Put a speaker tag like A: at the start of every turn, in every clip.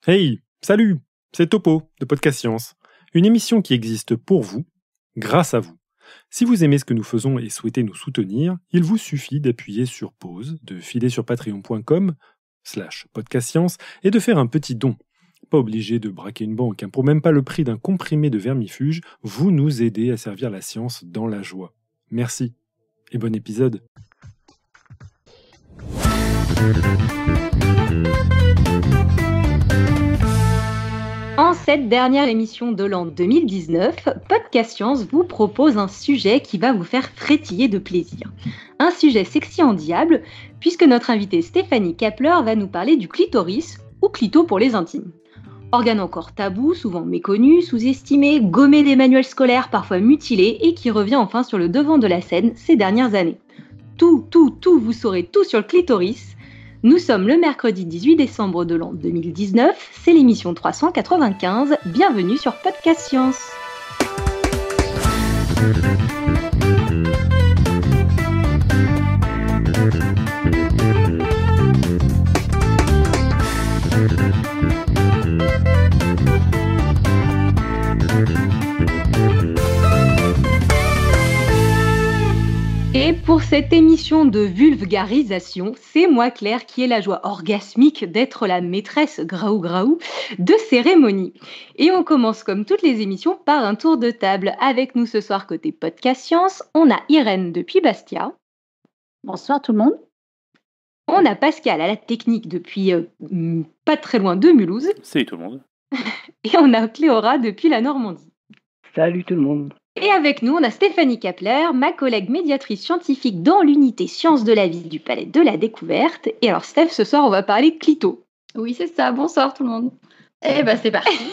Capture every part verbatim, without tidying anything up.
A: Hey, salut, c'est Topo de Podcast Science, une émission qui existe pour vous, grâce à vous. Si vous aimez ce que nous faisons et souhaitez nous soutenir, il vous suffit d'appuyer sur pause, de filer sur patreon point com slash podcastscience et de faire un petit don. Pas obligé de braquer une banque, hein, pour même pas le prix d'un comprimé de vermifuge, vous nous aidez à servir la science dans la joie. Merci et bon épisode.
B: En cette dernière émission de l'an deux mille dix-neuf, Podcast Science vous propose un sujet qui va vous faire frétiller de plaisir. Un sujet sexy en diable, puisque notre invitée Stéphanie Kapler va nous parler du clitoris, ou clito pour les intimes. Organe encore tabou, souvent méconnu, sous-estimé, gommé des manuels scolaires, parfois mutilé, et qui revient enfin sur le devant de la scène ces dernières années. Tout, tout, tout, vous saurez tout sur le clitoris. Nous sommes le mercredi dix-huit décembre de l'an deux mille dix-neuf, c'est l'émission trois cent quatre-vingt-quinze, bienvenue sur Podcast Science. Et pour cette émission de vulgarisation, c'est moi Claire qui ai la joie orgasmique d'être la maîtresse graou graou de cérémonie. Et on commence comme toutes les émissions par un tour de table. Avec nous ce soir côté Podcast Science, on a Irène depuis Bastia.
C: Bonsoir tout le monde.
B: On a Pascal à la technique depuis euh, pas très loin de Mulhouse.
D: Salut tout le monde.
B: Et on a Cléora depuis la Normandie.
E: Salut tout le monde.
B: Et avec nous, on a Stéphanie Kapler, ma collègue médiatrice scientifique dans l'unité Sciences de la vie du Palais de la Découverte. Et alors Steph, ce soir, on va parler clito.
C: Oui, c'est ça. Bonsoir tout le monde. Eh ben, c'est parti.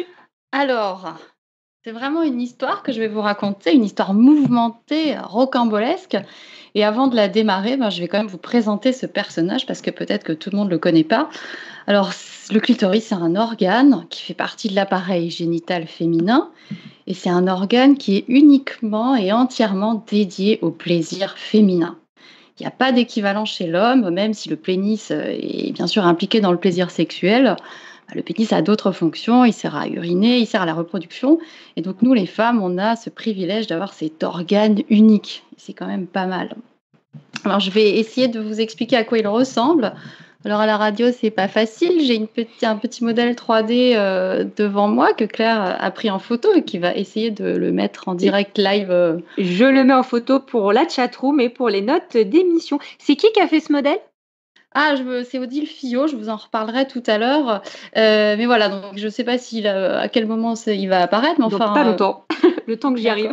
C: Alors, c'est vraiment une histoire que je vais vous raconter, une histoire mouvementée, rocambolesque. Et avant de la démarrer, ben, je vais quand même vous présenter ce personnage parce que peut-être que tout le monde ne le connaît pas. Alors, le clitoris, c'est un organe qui fait partie de l'appareil génital féminin. Et c'est un organe qui est uniquement et entièrement dédié au plaisir féminin. Il n'y a pas d'équivalent chez l'homme, même si le pénis est bien sûr impliqué dans le plaisir sexuel. Le pénis a d'autres fonctions, il sert à uriner, il sert à la reproduction. Et donc nous, les femmes, on a ce privilège d'avoir cet organe unique. C'est quand même pas mal. Alors je vais essayer de vous expliquer à quoi il ressemble. Alors à la radio, c'est pas facile. J'ai une petit, un petit modèle trois D euh, devant moi que Claire a pris en photo et qui va essayer de le mettre en direct live. Euh.
B: Je le mets en photo pour la chatroom et pour les notes d'émission. C'est qui qui a fait ce modèle ?
C: Ah, je, c'est Odile Fillot, je vous en reparlerai tout à l'heure. Euh, mais voilà, donc je ne sais pas s'il a, à quel moment il va apparaître. Mais enfin,
B: donc pas longtemps, euh... le temps que j'y arrive.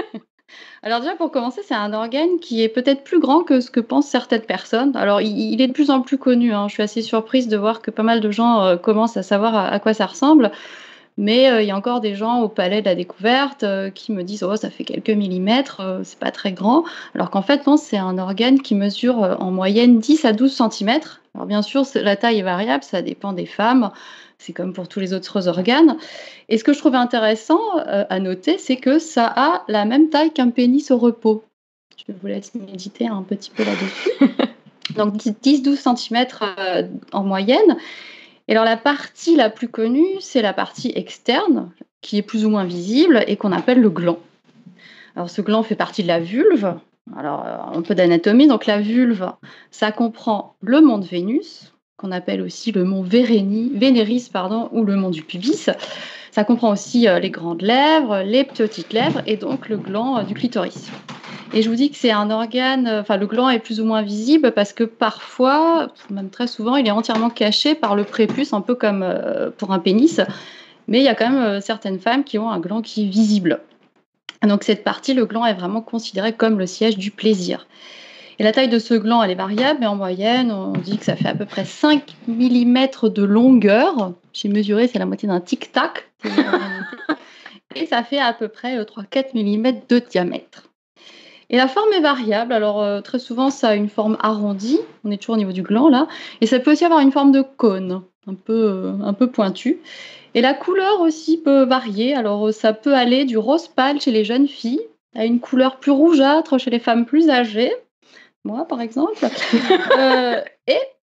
C: Alors déjà, pour commencer, c'est un organe qui est peut-être plus grand que ce que pensent certaines personnes. Alors, il, il est de plus en plus connu. Hein. Je suis assez surprise de voir que pas mal de gens euh, commencent à savoir à, à quoi ça ressemble. Mais euh, il y a encore des gens au Palais de la Découverte euh, qui me disent « Oh, ça fait quelques millimètres, euh, c'est pas très grand ». Alors qu'en fait, non, c'est un organe qui mesure euh, en moyenne dix à douze centimètres. Alors bien sûr, la taille est variable, ça dépend des femmes. C'est comme pour tous les autres organes. Et ce que je trouvais intéressant euh, à noter, c'est que ça a la même taille qu'un pénis au repos. Je vous laisse méditer un petit peu là-dessus. Donc dix à douze centimètres euh, en moyenne. Et alors la partie la plus connue, c'est la partie externe, qui est plus ou moins visible et qu'on appelle le gland. Alors ce gland fait partie de la vulve. Alors un peu d'anatomie. Donc la vulve, ça comprend le mont de Vénus, qu'on appelle aussi le mont Vérénie, Vénéris pardon, ou le mont du pubis. Ça comprend aussi euh, les grandes lèvres, les petites lèvres et donc le gland euh, du clitoris. Et je vous dis que c'est un organe, enfin euh, le gland est plus ou moins visible parce que parfois, même très souvent, il est entièrement caché par le prépuce, un peu comme euh, pour un pénis. Mais il y a quand même euh, certaines femmes qui ont un gland qui est visible. Donc cette partie, le gland est vraiment considéré comme le siège du plaisir. Et la taille de ce gland, elle est variable, mais en moyenne, on dit que ça fait à peu près cinq millimètres de longueur. J'ai mesuré, c'est la moitié d'un tic-tac. Et ça fait à peu près trois à quatre millimètres de diamètre. Et la forme est variable. Alors, euh, très souvent, ça a une forme arrondie. On est toujours au niveau du gland, là. Et ça peut aussi avoir une forme de cône, un peu, euh, un peu pointue. Et la couleur aussi peut varier. Alors, ça peut aller du rose pâle chez les jeunes filles à une couleur plus rougeâtre chez les femmes plus âgées. Moi, par exemple. euh, et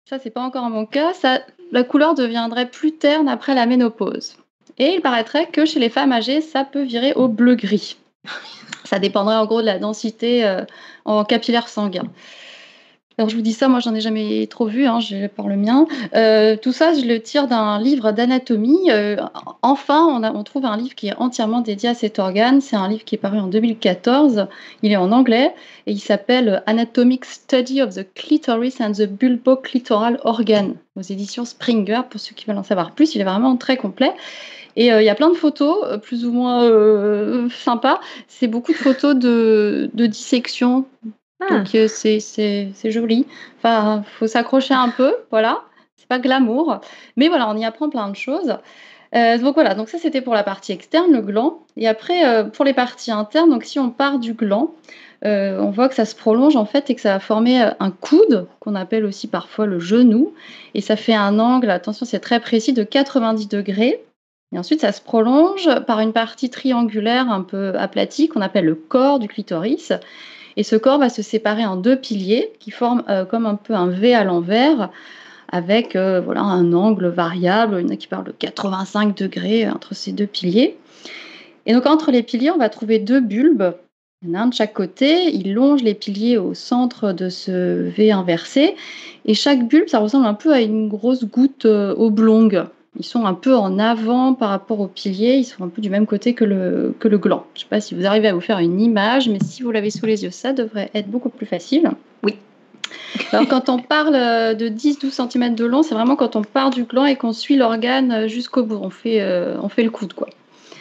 C: ça c'est pas encore mon cas, ça, la couleur deviendrait plus terne après la ménopause. Et il paraîtrait que chez les femmes âgées, ça peut virer au bleu-gris. Ça dépendrait en gros de la densité euh, en capillaire sanguin. Alors je vous dis ça, moi j'en ai jamais trop vu, hein, je par le mien. Euh, tout ça, je le tire d'un livre d'anatomie. Euh, enfin, on, a, on trouve un livre qui est entièrement dédié à cet organe. C'est un livre qui est paru en deux mille quatorze. Il est en anglais et il s'appelle Anatomic Study of the Clitoris and the Bulboclitoral Organ aux éditions Springer. Pour ceux qui veulent en savoir plus, il est vraiment très complet. Et euh, il y a plein de photos, euh, plus ou moins euh, sympas. C'est beaucoup de photos de, de dissection. Ah. Donc euh, c'est, c'est, c'est joli. Enfin, faut s'accrocher un peu, voilà. C'est pas glamour, mais voilà, on y apprend plein de choses. Euh, donc voilà, donc ça c'était pour la partie externe, le gland. Et après, euh, pour les parties internes, donc si on part du gland, euh, on voit que ça se prolonge en fait et que ça va former un coude, qu'on appelle aussi parfois le genou. Et ça fait un angle, attention, c'est très précis, de quatre-vingt-dix degrés. Et ensuite, ça se prolonge par une partie triangulaire un peu aplatie qu'on appelle le corps du clitoris. Et ce corps va se séparer en deux piliers qui forment euh, comme un peu un V à l'envers avec euh, voilà, un angle variable. Il y en a qui parlent de quatre-vingt-cinq degrés entre ces deux piliers. Et donc, entre les piliers, on va trouver deux bulbes. Il y en a un de chaque côté. Il longe les piliers au centre de ce V inversé. Et chaque bulbe, ça ressemble un peu à une grosse goutte euh, oblongue. Ils sont un peu en avant par rapport aux piliers, ils sont un peu du même côté que le, que le gland. Je ne sais pas si vous arrivez à vous faire une image, mais si vous l'avez sous les yeux, ça devrait être beaucoup plus facile.
B: Oui.
C: Alors quand on parle de dix à douze centimètres de long, c'est vraiment quand on part du gland et qu'on suit l'organe jusqu'au bout. On fait, euh, on fait le coude, quoi.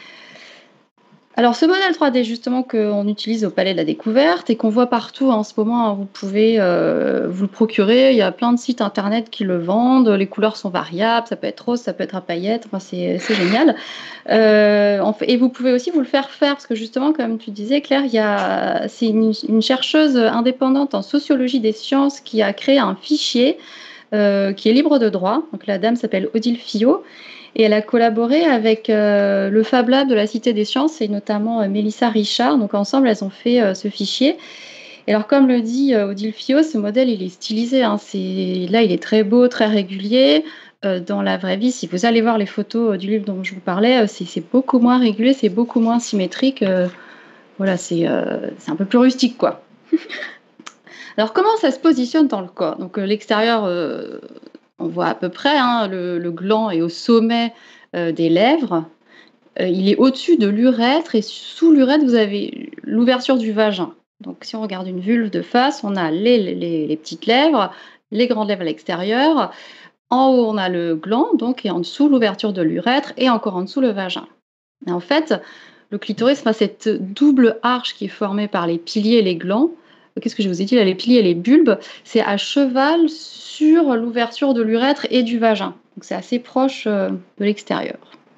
C: Alors ce modèle trois D justement qu'on utilise au Palais de la Découverte et qu'on voit partout en ce moment, hein, vous pouvez euh, vous le procurer, il y a plein de sites internet qui le vendent, les couleurs sont variables, ça peut être rose, ça peut être à paillettes, enfin, c'est, c'est génial. Euh, et vous pouvez aussi vous le faire faire parce que justement comme tu disais Claire, il y a, c'est une, une chercheuse indépendante en sociologie des sciences qui a créé un fichier euh, qui est libre de droit, donc la dame s'appelle Odile Fillot. Et elle a collaboré avec euh, le Fab Lab de la Cité des Sciences et notamment euh, Mélissa Richard. Donc ensemble, elles ont fait euh, ce fichier. Et alors, comme le dit euh, Odile Fillot, ce modèle, il est stylisé. Hein. C'est... Là, il est très beau, très régulier. Euh, dans la vraie vie, si vous allez voir les photos euh, du livre dont je vous parlais, euh, c'est, c'est beaucoup moins régulier, c'est beaucoup moins symétrique. Euh, voilà, c'est, euh, c'est un peu plus rustique, quoi. Alors, comment ça se positionne dans le corps ? Donc, euh, l'extérieur... Euh, on voit à peu près, hein, le, le gland est au sommet euh, des lèvres. Euh, il est au-dessus de l'urètre et sous l'urètre, vous avez l'ouverture du vagin. Donc, si on regarde une vulve de face, on a les, les, les petites lèvres, les grandes lèvres à l'extérieur. En haut, on a le gland, donc, et en dessous, l'ouverture de l'urètre et encore en dessous, le vagin. Et en fait, le clitoris, enfin, cette double arche qui est formée par les piliers et les glands, qu'est-ce que je vous ai dit là, les piliers et les bulbes, c'est à cheval sur l'ouverture de l'urètre et du vagin. Donc c'est assez proche euh, de l'extérieur.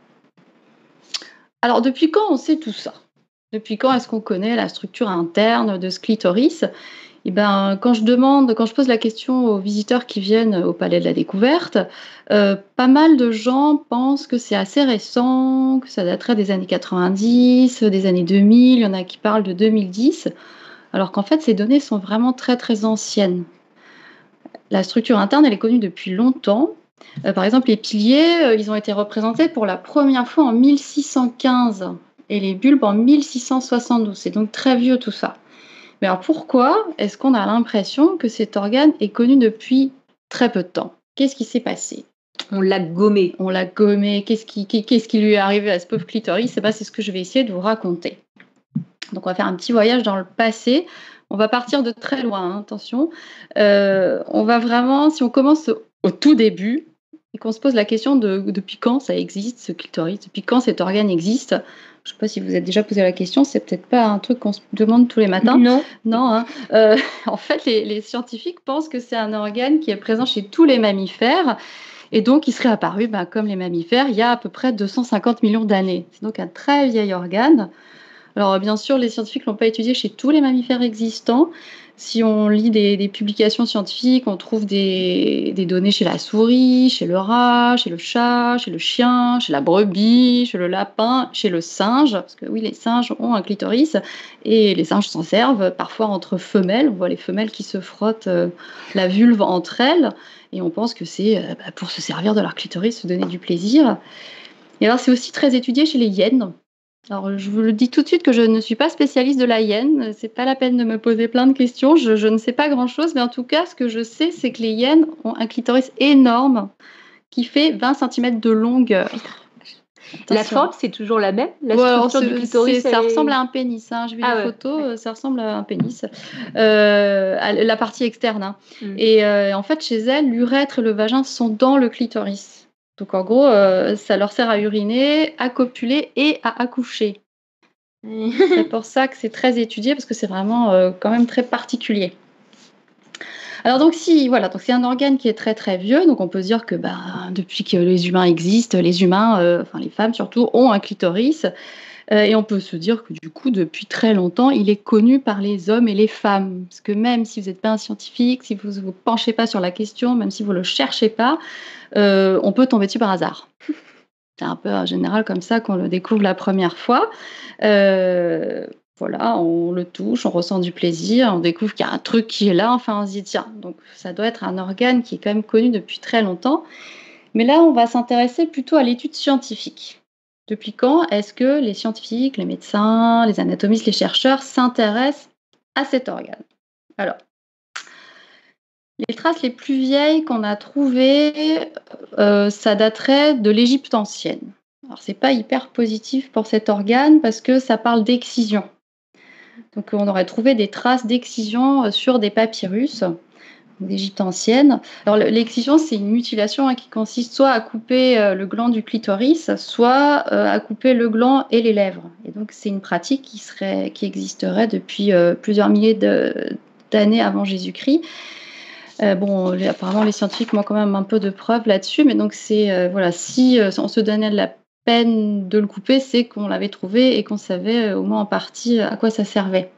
C: Alors depuis quand on sait tout ça ? Depuis quand est-ce qu'on connaît la structure interne de ce clitoris ? Eh ben, quand je demande, quand je pose la question aux visiteurs qui viennent au Palais de la Découverte, euh, pas mal de gens pensent que c'est assez récent, que ça daterait des années quatre-vingt-dix, des années deux mille, il y en a qui parlent de deux mille dix. Alors qu'en fait, ces données sont vraiment très, très anciennes. La structure interne, elle est connue depuis longtemps. Euh, par exemple, les piliers, euh, ils ont été représentés pour la première fois en mille six cent quinze et les bulbes en mille six cent soixante-douze. C'est donc très vieux tout ça. Mais alors pourquoi est-ce qu'on a l'impression que cet organe est connu depuis très peu de temps ? Qu'est-ce qui s'est passé ?
B: On l'a gommé.
C: On l'a gommé. Qu'est-ce qui, qu'est-ce qui lui est arrivé à ce pauvre clitoris ? C'est, pas, c'est ce que je vais essayer de vous raconter. Donc on va faire un petit voyage dans le passé. On va partir de très loin, hein, attention. Euh, on va vraiment, si on commence au tout début et qu'on se pose la question de depuis quand ça existe, ce clitoris, depuis quand cet organe existe. Je ne sais pas si vous êtes déjà posé la question, c'est peut-être pas un truc qu'on se demande tous les matins.
B: Non.
C: Non. Hein. Euh, en fait, les, les scientifiques pensent que c'est un organe qui est présent chez tous les mammifères. Et donc, il serait apparu, ben, comme les mammifères, il y a à peu près deux cent cinquante millions d'années. C'est donc un très vieil organe. Alors, bien sûr, les scientifiques ne l'ont pas étudié chez tous les mammifères existants, Si on lit des, des publications scientifiques, on trouve des, des données chez la souris, chez le rat, chez le chat, chez le chien, chez la brebis, chez le lapin, chez le singe. Parce que oui, les singes ont un clitoris et les singes s'en servent parfois entre femelles. On voit les femelles qui se frottent euh, la vulve entre elles et on pense que c'est euh, bah, pour se servir de leur clitoris, se donner du plaisir. Et alors, c'est aussi très étudié chez les hyènes. Alors, je vous le dis tout de suite que je ne suis pas spécialiste de la hyène. C'est pas la peine de me poser plein de questions. Je, je ne sais pas grand-chose, mais en tout cas, ce que je sais, c'est que les hyènes ont un clitoris énorme qui fait vingt centimètres de longueur.
B: La forme, c'est toujours la même? La
C: Ouais, alors,
B: structure
C: c'est-
B: du clitoris,
C: c'est- ça
B: elle est-
C: ressemble à un pénis. Hein. J'ai vu
B: Ah
C: des
B: ouais,
C: photos,
B: ouais.
C: euh, ça ressemble à un pénis. Euh, à la partie externe. Hein.
B: Mm.
C: Et euh, en fait, chez elles, l'urètre et le vagin sont dans le clitoris. Donc en gros, euh, ça leur sert à uriner, à copuler et à accoucher. C'est pour ça que c'est très étudié parce que c'est vraiment euh, quand même très particulier. Alors donc si voilà, donc c'est un organe qui est très très vieux, donc on peut se dire que bah, depuis que les humains existent, les humains, euh, enfin les femmes surtout, ont un clitoris. Euh, et on peut se dire que du coup, depuis très longtemps, il est connu par les hommes et les femmes. Parce que même si vous n'êtes pas un scientifique, si vous ne vous penchez pas sur la question, même si vous ne le cherchez pas, euh, on peut tomber dessus par hasard. C'est un peu en général comme ça qu'on le découvre la première fois. Euh, voilà, on le touche, on ressent du plaisir, on découvre qu'il y a un truc qui est là, enfin on se dit tiens, donc ça doit être un organe qui est quand même connu depuis très longtemps. Mais là, on va s'intéresser plutôt à l'étude scientifique. Depuis quand est-ce que les scientifiques, les médecins, les anatomistes, les chercheurs s'intéressent à cet organe? Alors, les traces les plus vieilles qu'on a trouvées, euh, ça daterait de l'Égypte ancienne. Alors, c'est pas hyper positif pour cet organe parce que ça parle d'excision. Donc, on aurait trouvé des traces d'excision sur des papyrus d'Égypte ancienne. Alors, l'excision, c'est une mutilation hein, qui consiste soit à couper euh, le gland du clitoris, soit euh, à couper le gland et les lèvres. Et donc, c'est une pratique qui, serait, qui existerait depuis euh, plusieurs milliers de, d'années avant Jésus-Christ. Euh, bon, les, apparemment, les scientifiques ont quand même un peu de preuves là-dessus, mais donc, c'est, euh, voilà, si euh, on se donnait de la peine de le couper, c'est qu'on l'avait trouvé et qu'on savait euh, au moins en partie à quoi ça servait.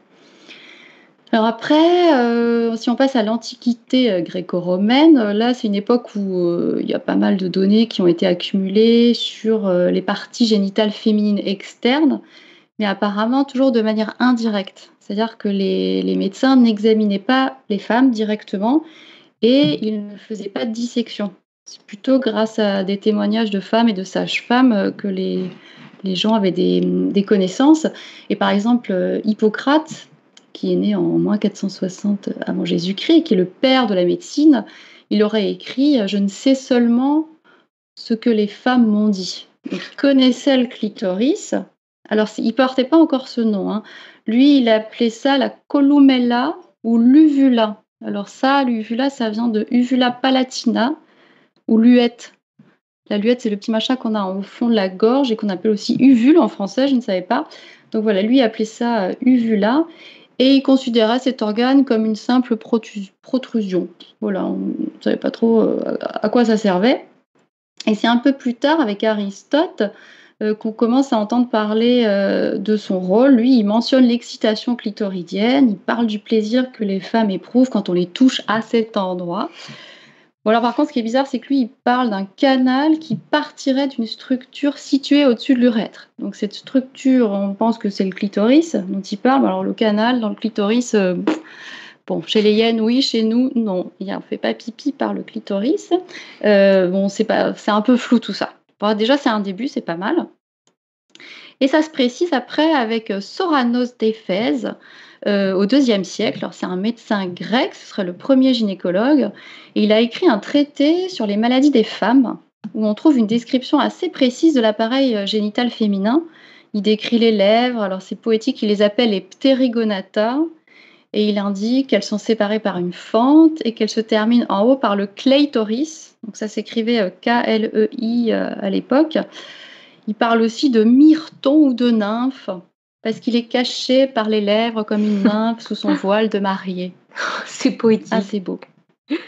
C: Alors après, euh, si on passe à l'Antiquité euh, gréco-romaine, euh, là c'est une époque où euh, il y a pas mal de données qui ont été accumulées sur euh, les parties génitales féminines externes, mais apparemment toujours de manière indirecte. C'est-à-dire que les, les médecins n'examinaient pas les femmes directement et ils ne faisaient pas de dissection. C'est plutôt grâce à des témoignages de femmes et de sages-femmes euh, que les, les gens avaient des, des connaissances. Et par exemple, euh, Hippocrate, qui est né en moins quatre cent soixante avant Jésus-Christ, qui est le père de la médecine, il aurait écrit « Je ne sais seulement ce que les femmes m'ont dit ». Donc, il connaissait le clitoris. Alors, il ne portait pas encore ce nom. Hein. Lui, il appelait ça la columella ou l'uvula. Alors ça, l'uvula, ça vient de uvula palatina ou luette. La luette, c'est le petit machin qu'on a au fond de la gorge et qu'on appelle aussi uvule en français, je ne savais pas. Donc voilà, lui appelait ça uvula. Et il considérait cet organe comme une simple protus- protrusion. Voilà, on ne savait pas trop euh, à quoi ça servait. Et c'est un peu plus tard, avec Aristote, euh, qu'on commence à entendre parler euh, de son rôle. Lui, il mentionne l'excitation clitoridienne, il parle du plaisir que les femmes éprouvent quand on les touche à cet endroit. Bon, alors par contre, ce qui est bizarre, c'est que lui, il parle d'un canal qui partirait d'une structure située au-dessus de l'urètre. Donc cette structure, on pense que c'est le clitoris dont il parle. Alors le canal dans le clitoris, euh, bon, chez les hyènes, oui, chez nous, non. Il ne fait pas pipi par le clitoris. Euh, bon, c'est pas, c'est un peu flou tout ça. Bon, déjà, c'est un début, c'est pas mal. Et ça se précise après avec Soranos d'Éphèse, euh, au deuxième siècle. Alors, c'est un médecin grec, ce serait le premier gynécologue, et il a écrit un traité sur les maladies des femmes, où on trouve une description assez précise de l'appareil génital féminin. Il décrit les lèvres, alors c'est poétique, il les appelle les ptérygonata, et il indique qu'elles sont séparées par une fente et qu'elles se terminent en haut par le cleitoris. Donc ça s'écrivait K L E I à l'époque. Il parle aussi de myrton ou de nymphe, parce qu'il est caché par les lèvres comme une nymphe sous son voile de mariée.
B: C'est poétique.
C: Ah, c'est beau.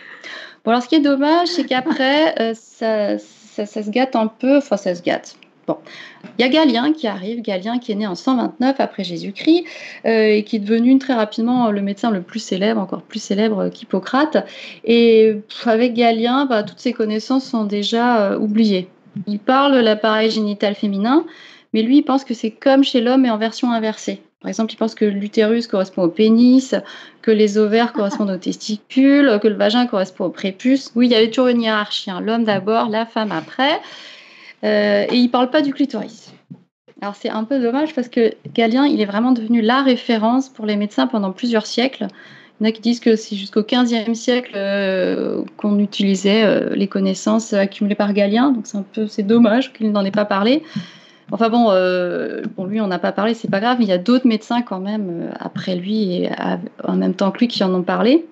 C: Bon, alors ce qui est dommage, c'est qu'après, euh, ça, ça, ça se gâte un peu, enfin ça se gâte. Bon, il y a Galien qui arrive, Galien qui est né en cent vingt-neuf après Jésus-Christ euh, et qui est devenu très rapidement le médecin le plus célèbre, encore plus célèbre qu'Hippocrate. Et pff, avec Galien, bah, toutes ses connaissances sont déjà euh, oubliées. Il parle de l'appareil génital féminin, mais lui, il pense que c'est comme chez l'homme, mais en version inversée. Par exemple, il pense que l'utérus correspond au pénis, que les ovaires correspondent aux testicules, que le vagin correspond au prépuce. Oui, il y avait toujours une hiérarchie, hein. L'homme d'abord, la femme après. Euh, et il ne parle pas du clitoris. Alors c'est un peu dommage parce que Galien, il est vraiment devenu la référence pour les médecins pendant plusieurs siècles. Il y en a qui disent que c'est jusqu'au quinzième siècle euh, qu'on utilisait euh, les connaissances accumulées par Galien. Donc c'est un peu, c'est dommage qu'il n'en ait pas parlé. Enfin bon, euh, bon lui on n'a pas parlé, c'est pas grave. Mais il y a d'autres médecins quand même euh, après lui et à, en même temps que lui qui en ont parlé.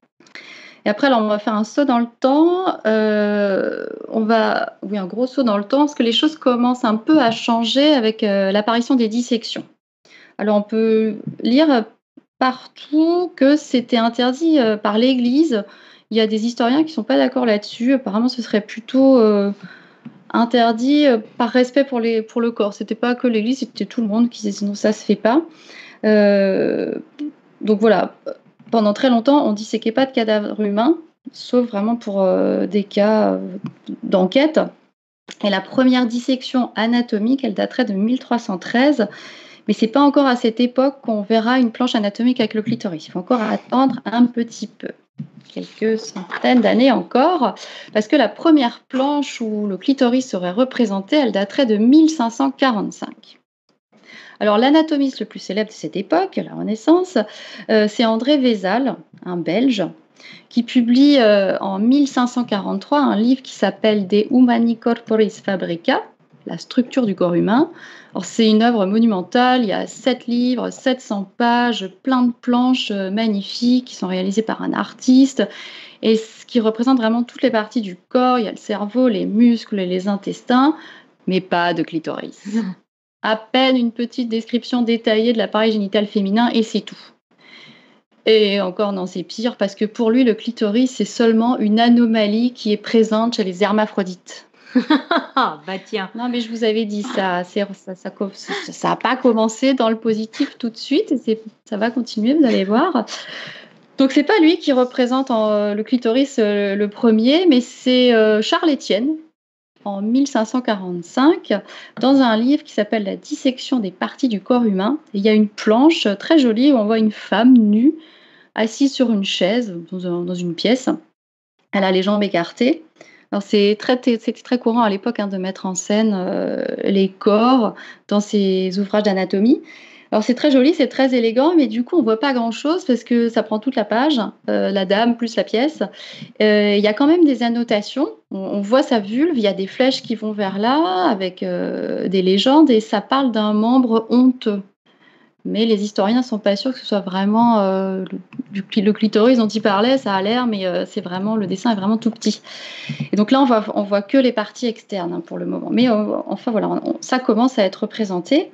C: Et après, alors, on va faire un saut dans le temps. Euh, on va, oui, un gros saut dans le temps, parce que les choses commencent un peu à changer avec euh, l'apparition des dissections. Alors, on peut lire partout que c'était interdit euh, par l'Église. Il y a des historiens qui ne sont pas d'accord là-dessus. Apparemment, ce serait plutôt euh, interdit euh, par respect pour, les, pour le corps. C'était pas que l'Église, c'était tout le monde qui disait sinon ça se fait pas. Euh, donc voilà. Pendant très longtemps, on disséquait pas de cadavres humains, sauf vraiment pour euh, des cas euh, d'enquête. Et la première dissection anatomique, elle daterait de mille trois cent treize, mais c'est pas encore à cette époque qu'on verra une planche anatomique avec le clitoris. Il faut encore attendre un petit peu, quelques centaines d'années encore, parce que la première planche où le clitoris serait représenté, elle daterait de mille cinq cent quarante-cinq. Alors, l'anatomiste le plus célèbre de cette époque, la Renaissance, euh, c'est André Vézal, un Belge, qui publie euh, en mille cinq cent quarante-trois un livre qui s'appelle De Humani Corporis Fabrica, la structure du corps humain. Alors, c'est une œuvre monumentale, il y a sept livres, sept cents pages, plein de planches euh, magnifiques qui sont réalisées par un artiste et ce qui représente vraiment toutes les parties du corps. Il y a le cerveau, les muscles et les intestins, mais pas de clitoris. À peine une petite description détaillée de l'appareil génital féminin et c'est tout. Et encore, non, c'est pire parce que pour lui, le clitoris, c'est seulement une anomalie qui est présente chez les hermaphrodites.
B: Bah tiens.
C: Non, mais je vous avais dit, ça ça ça, ça, ça a pas commencé dans le positif tout de suite, et c'est, ça va continuer, vous allez voir. Donc, c'est pas lui qui représente en, le clitoris euh, le premier, mais c'est euh, Charles Étienne, en mille cinq cent quarante-cinq, dans un livre qui s'appelle La dissection des parties du corps humain. Et il y a une planche très jolie où on voit une femme nue, assise sur une chaise, dans, un, dans une pièce. Elle a les jambes écartées. Alors c'est très, c'était très courant à l'époque hein, de mettre en scène euh, les corps dans ces ouvrages d'anatomie. Alors c'est très joli, c'est très élégant, mais du coup on voit pas grand-chose parce que ça prend toute la page, euh, la dame plus la pièce. Euh, Il y a quand même des annotations, on, on voit sa vulve, il y a des flèches qui vont vers là avec euh, des légendes et ça parle d'un membre honteux. Mais les historiens ne sont pas sûrs que ce soit vraiment euh, le, le clitoris dont il parlait, ça a l'air, mais euh, c'est vraiment, le dessin est vraiment tout petit. Et donc là, on voit, on voit que les parties externes hein, pour le moment. Mais euh, enfin voilà, on, ça commence à être représenté.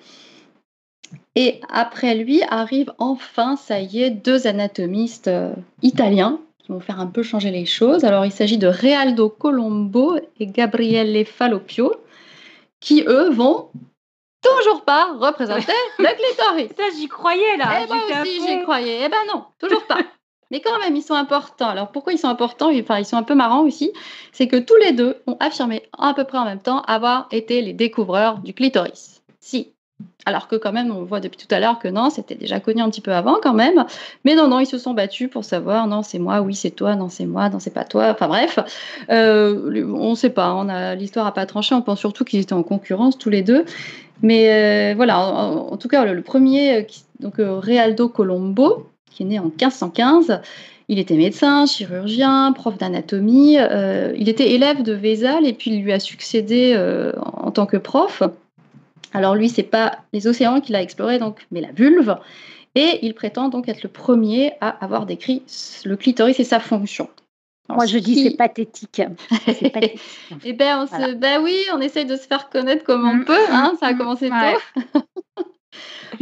C: Et après lui arrivent enfin, ça y est, deux anatomistes euh, italiens qui vont faire un peu changer les choses. Alors il s'agit de Realdo Colombo et Gabriele Falloppio, qui eux vont toujours pas représenter le clitoris.
B: Ça, j'y croyais là.
C: Eh ben aussi, j'y croyais. Eh ben non, toujours pas. Mais quand même, ils sont importants. Alors pourquoi ils sont importants? Enfin, ils sont un peu marrants aussi. C'est que tous les deux ont affirmé à peu près en même temps avoir été les découvreurs du clitoris. Si. Alors que quand même, on voit depuis tout à l'heure que non, c'était déjà connu un petit peu avant quand même. Mais non, non, ils se sont battus pour savoir, non, c'est moi, oui, c'est toi, non, c'est moi, non, c'est pas toi. Enfin bref, euh, on ne sait pas, on a, l'histoire n'a pas tranché. On pense surtout qu'ils étaient en concurrence tous les deux. Mais euh, voilà, en, en tout cas, le, le premier, donc euh, Realdo Colombo, qui est né en quinze cent quinze, il était médecin, chirurgien, prof d'anatomie. Euh, il était élève de Vézal et puis il lui a succédé euh, en, en tant que prof. Alors lui, c'est pas les océans qu'il a explorés, donc, mais la vulve. Et il prétend donc être le premier à avoir décrit le clitoris et sa fonction.
D: Alors, Moi, je dis qui... c'est pathétique. C'est
C: pathétique. Eh ben, on voilà. se... ben oui, on essaye de se faire connaître comme mmh, on peut. Hein, ça a commencé ouais. tôt.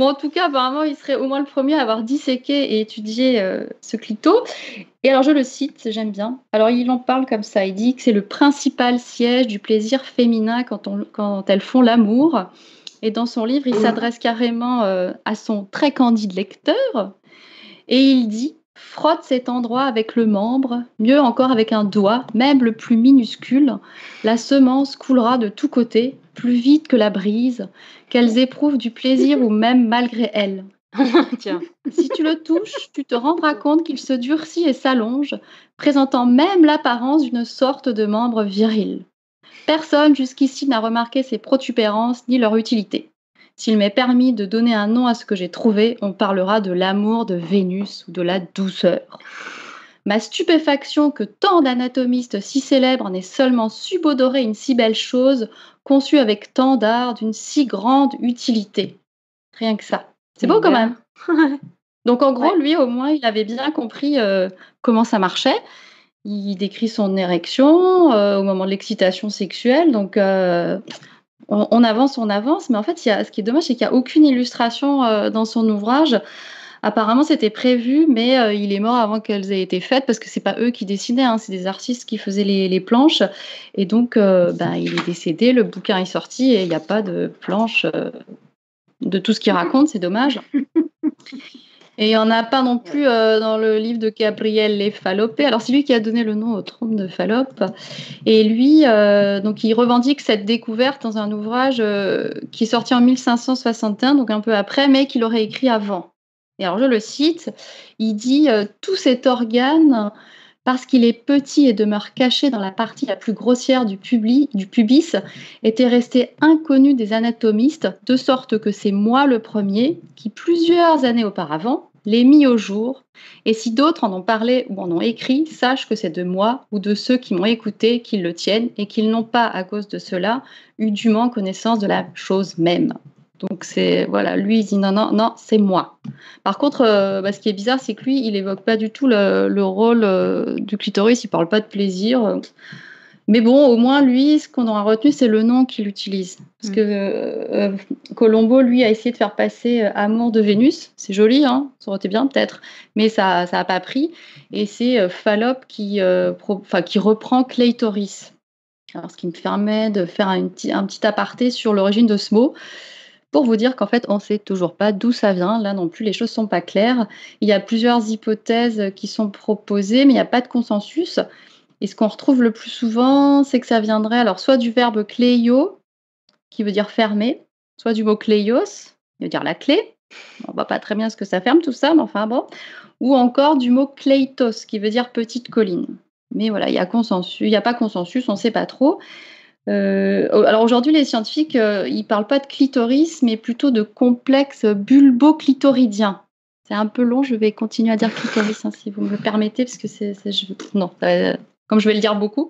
C: Bon, en tout cas, apparemment, il serait au moins le premier à avoir disséqué et étudié euh, ce clito. Et alors, je le cite, j'aime bien. Alors, il en parle comme ça. Il dit que c'est le principal siège du plaisir féminin quand, on, quand elles font l'amour. Et dans son livre, il s'adresse carrément euh, à son très candide lecteur. Et il dit « Frotte cet endroit avec le membre, mieux encore avec un doigt, même le plus minuscule. La semence coulera de tous côtés, plus vite que la brise, qu'elles éprouvent du plaisir ou même malgré elles.
B: Tiens.
C: Si tu le touches, tu te rendras compte qu'il se durcit et s'allonge, présentant même l'apparence d'une sorte de membre viril. Personne jusqu'ici n'a remarqué ces protubérances ni leur utilité. S'il m'est permis de donner un nom à ce que j'ai trouvé, on parlera de l'amour de Vénus ou de la douceur. Ma stupéfaction que tant d'anatomistes si célèbres n'aient seulement subodoré une si belle chose, conçue avec tant d'art, d'une si grande utilité. » Rien que ça. C'est beau quand même. Donc en gros, ouais. Lui au moins, il avait bien compris euh, comment ça marchait. Il décrit son érection euh, au moment de l'excitation sexuelle. Donc, euh, on, on avance, on avance. Mais en fait, il y a, ce qui est dommage, c'est qu'il n'y a aucune illustration euh, dans son ouvrage. Apparemment, c'était prévu, mais euh, il est mort avant qu'elles aient été faites parce que c'est pas eux qui dessinaient, hein, c'est des artistes qui faisaient les, les planches. Et donc, euh, ben, il est décédé, le bouquin est sorti et il n'y a pas de planche euh, de tout ce qu'il raconte. C'est dommage. Et il n'y en a pas non plus euh, dans le livre de Gabriele Fallope. Alors, c'est lui qui a donné le nom au trône de Fallope. Et lui, euh, donc, il revendique cette découverte dans un ouvrage euh, qui est sorti en mille cinq cent soixante et un, donc un peu après, mais qu'il aurait écrit avant. Et alors, je le cite, il dit euh, « Tout cet organe, parce qu'il est petit et demeure caché dans la partie la plus grossière du, publi, du pubis, était resté inconnu des anatomistes, de sorte que c'est moi le premier qui, plusieurs années auparavant, l'ai mis au jour. Et si d'autres en ont parlé ou en ont écrit, sache que c'est de moi ou de ceux qui m'ont écouté qu'ils le tiennent et qu'ils n'ont pas, à cause de cela, eu dûment connaissance de la chose même. » Donc, c'est, voilà, lui, il dit non, non, non, c'est moi. Par contre, euh, bah, ce qui est bizarre, c'est que lui, il évoque pas du tout le, le rôle euh, du clitoris, il parle pas de plaisir. Mais bon, au moins, lui, ce qu'on aura retenu, c'est le nom qu'il utilise. Parce mmh. que euh, Colombo, lui, a essayé de faire passer euh, Amour de Vénus. C'est joli, hein, ça aurait été bien peut-être, mais ça n'a pas pris. Et c'est euh, Fallope qui, euh, pro, qui reprend clitoris. Alors, ce qui me permet de faire un petit, un petit aparté sur l'origine de ce mot. Pour vous dire qu'en fait, on ne sait toujours pas d'où ça vient. Là non plus, les choses ne sont pas claires. Il y a plusieurs hypothèses qui sont proposées, mais il n'y a pas de consensus. Et ce qu'on retrouve le plus souvent, c'est que ça viendrait alors soit du verbe kleio, qui veut dire fermer, soit du mot kleios, qui veut dire la clé. On ne voit pas très bien ce que ça ferme tout ça, mais enfin bon. Ou encore du mot kleitos, qui veut dire petite colline. Mais voilà, il y a consensus, il n'y a pas consensus, on ne sait pas trop. Euh, alors aujourd'hui, les scientifiques, euh, ils parlent pas de clitoris, mais plutôt de complexe bulbo-clitoridien. C'est un peu long, je vais continuer à dire clitoris, hein, si vous me le permettez, parce que c'est, c'est je, non, euh, comme je vais le dire beaucoup.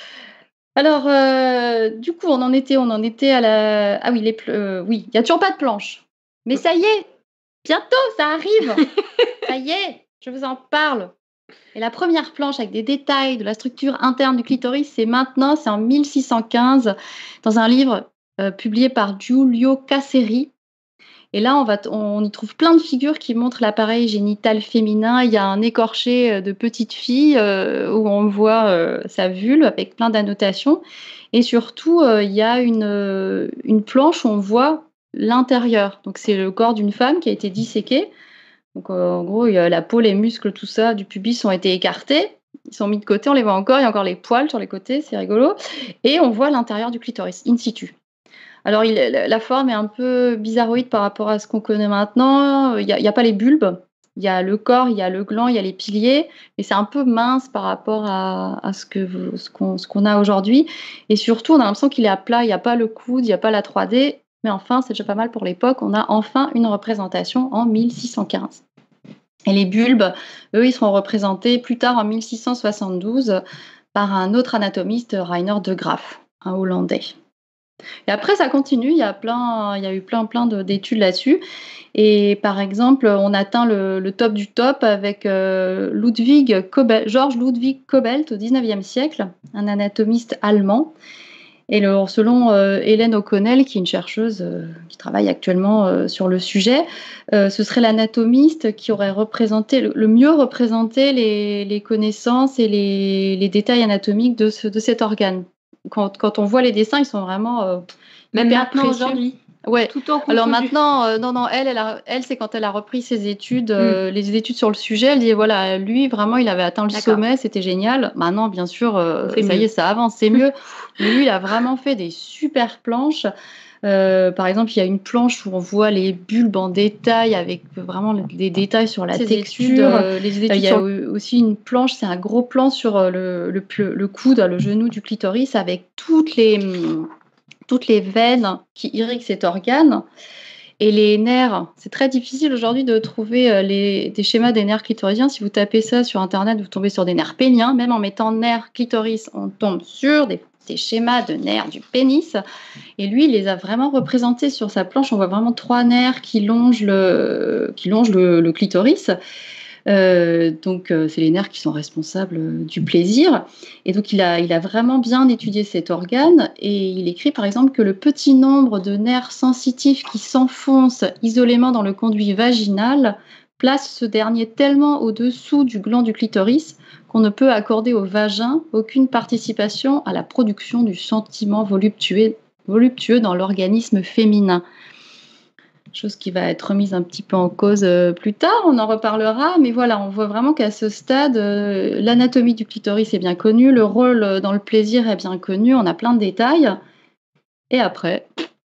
C: Alors, euh, du coup, on en était, on en était à la, ah oui, les, euh, oui, il y a toujours pas de planche, mais ça y est, bientôt, ça arrive, ça y est, je vous en parle. Et la première planche avec des détails de la structure interne du clitoris, c'est maintenant, c'est en mille six cent quinze, dans un livre euh, publié par Giulio Casseri. Et là, on, va t- on y trouve plein de figures qui montrent l'appareil génital féminin. Il y a un écorché de petite fille euh, où on voit euh, sa vulve avec plein d'annotations. Et surtout, euh, il y a une, euh, une planche où on voit l'intérieur. Donc, c'est le corps d'une femme qui a été disséquée. Donc, euh, en gros, il y a la peau, les muscles, tout ça, du pubis ont été écartés. Ils sont mis de côté, on les voit encore. Il y a encore les poils sur les côtés, c'est rigolo. Et on voit l'intérieur du clitoris, in situ. Alors, il, la forme est un peu bizarroïde par rapport à ce qu'on connaît maintenant. Il n'y a, a pas les bulbes. Il y a le corps, il y a le gland, il y a les piliers. Mais c'est un peu mince par rapport à, à ce, que, ce, qu'on, ce qu'on a aujourd'hui. Et surtout, on a l'impression qu'il est à plat. Il n'y a pas le coude, il n'y a pas la trois D. Mais enfin, c'est déjà pas mal pour l'époque. On a enfin une représentation en mille six cent quinze. Et les bulbes, eux, ils seront représentés plus tard en mille six cent soixante-douze par un autre anatomiste, Reiner de Graaf, un Hollandais. Et après, ça continue. Il y a, plein, il y a eu plein, plein de, d'études là-dessus. Et par exemple, on atteint le, le top du top avec euh, Ludwig Kobel, Georges Ludwig Kobelt au dix-neuvième siècle, un anatomiste allemand. Et le, selon euh, Hélène O'Connell, qui est une chercheuse euh, qui travaille actuellement euh, sur le sujet, euh, ce serait l'anatomiste qui aurait représenté, le, le mieux représenté les, les connaissances et les, les détails anatomiques de, ce, de cet organe. Quand, quand on voit les dessins, ils sont vraiment euh,
B: Même
C: hyper
B: maintenant,
C: précieux.
B: aujourd'hui.
C: Ouais.
B: Tout en
C: Alors
B: confondu.
C: maintenant, euh, non, non, elle, elle, a, elle c'est quand elle a repris ses études, euh, mm. les études sur le sujet, elle dit voilà, lui, vraiment, il avait atteint le D'accord. sommet, c'était génial. Maintenant, bien sûr, euh, ça mieux. y est, ça avance, c'est mieux. Mais lui, il a vraiment fait des super planches. Euh, par exemple, il y a une planche où on voit les bulbes en détail avec vraiment des détails sur la Ces texture. Études, euh, les études euh, il y a sur... aussi une planche, c'est un gros plan sur le, le, le, le coude, le genou du clitoris avec toutes les... toutes les veines qui irriguent cet organe et les nerfs. C'est très difficile aujourd'hui de trouver les, des schémas des nerfs clitoridiens. Si vous tapez ça sur Internet, vous tombez sur des nerfs péniens. Même en mettant nerfs clitoris, on tombe sur des, des schémas de nerfs du pénis. Et lui, il les a vraiment représentés sur sa planche. On voit vraiment trois nerfs qui longent le, qui longent le, le clitoris. Euh, donc, euh, c'est les nerfs qui sont responsables euh, du plaisir. Et donc, il a, il a vraiment bien étudié cet organe et il écrit par exemple que le petit nombre de nerfs sensitifs qui s'enfoncent isolément dans le conduit vaginal place ce dernier tellement au-dessous du gland du clitoris qu'on ne peut accorder au vagin aucune participation à la production du sentiment voluptueux, voluptueux dans l'organisme féminin. Chose qui va être remise un petit peu en cause euh, plus tard, on en reparlera, mais voilà, on voit vraiment qu'à ce stade, euh, l'anatomie du clitoris est bien connue, le rôle euh, dans le plaisir est bien connu, on a plein de détails, et après,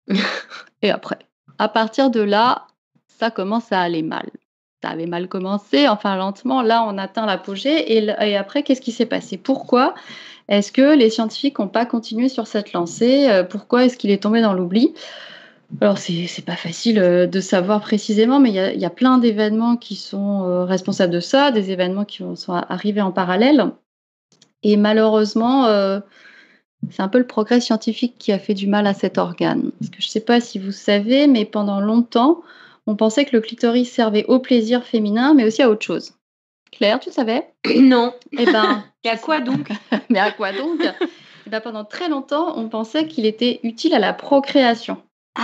C: et après, à partir de là, ça commence à aller mal. Ça avait mal commencé, enfin lentement, là on atteint l'apogée, et, et après, qu'est-ce qui s'est passé ? Pourquoi est-ce que les scientifiques n'ont pas continué sur cette lancée ? euh, Pourquoi est-ce qu'il est tombé dans l'oubli ? Alors, c'est, c'est pas facile euh, de savoir précisément, mais il y a, y a plein d'événements qui sont euh, responsables de ça, des événements qui sont arrivés en parallèle. Et malheureusement, euh, c'est un peu le progrès scientifique qui a fait du mal à cet organe. Parce que je ne sais pas si vous savez, mais pendant longtemps, on pensait que le clitoris servait au plaisir féminin, mais aussi à autre chose. Claire, tu savais ?
B: Non.
C: Eh ben,
B: et à quoi donc ?
C: Mais à quoi donc ? Eh ben, pendant très longtemps, on pensait qu'il était utile à la procréation.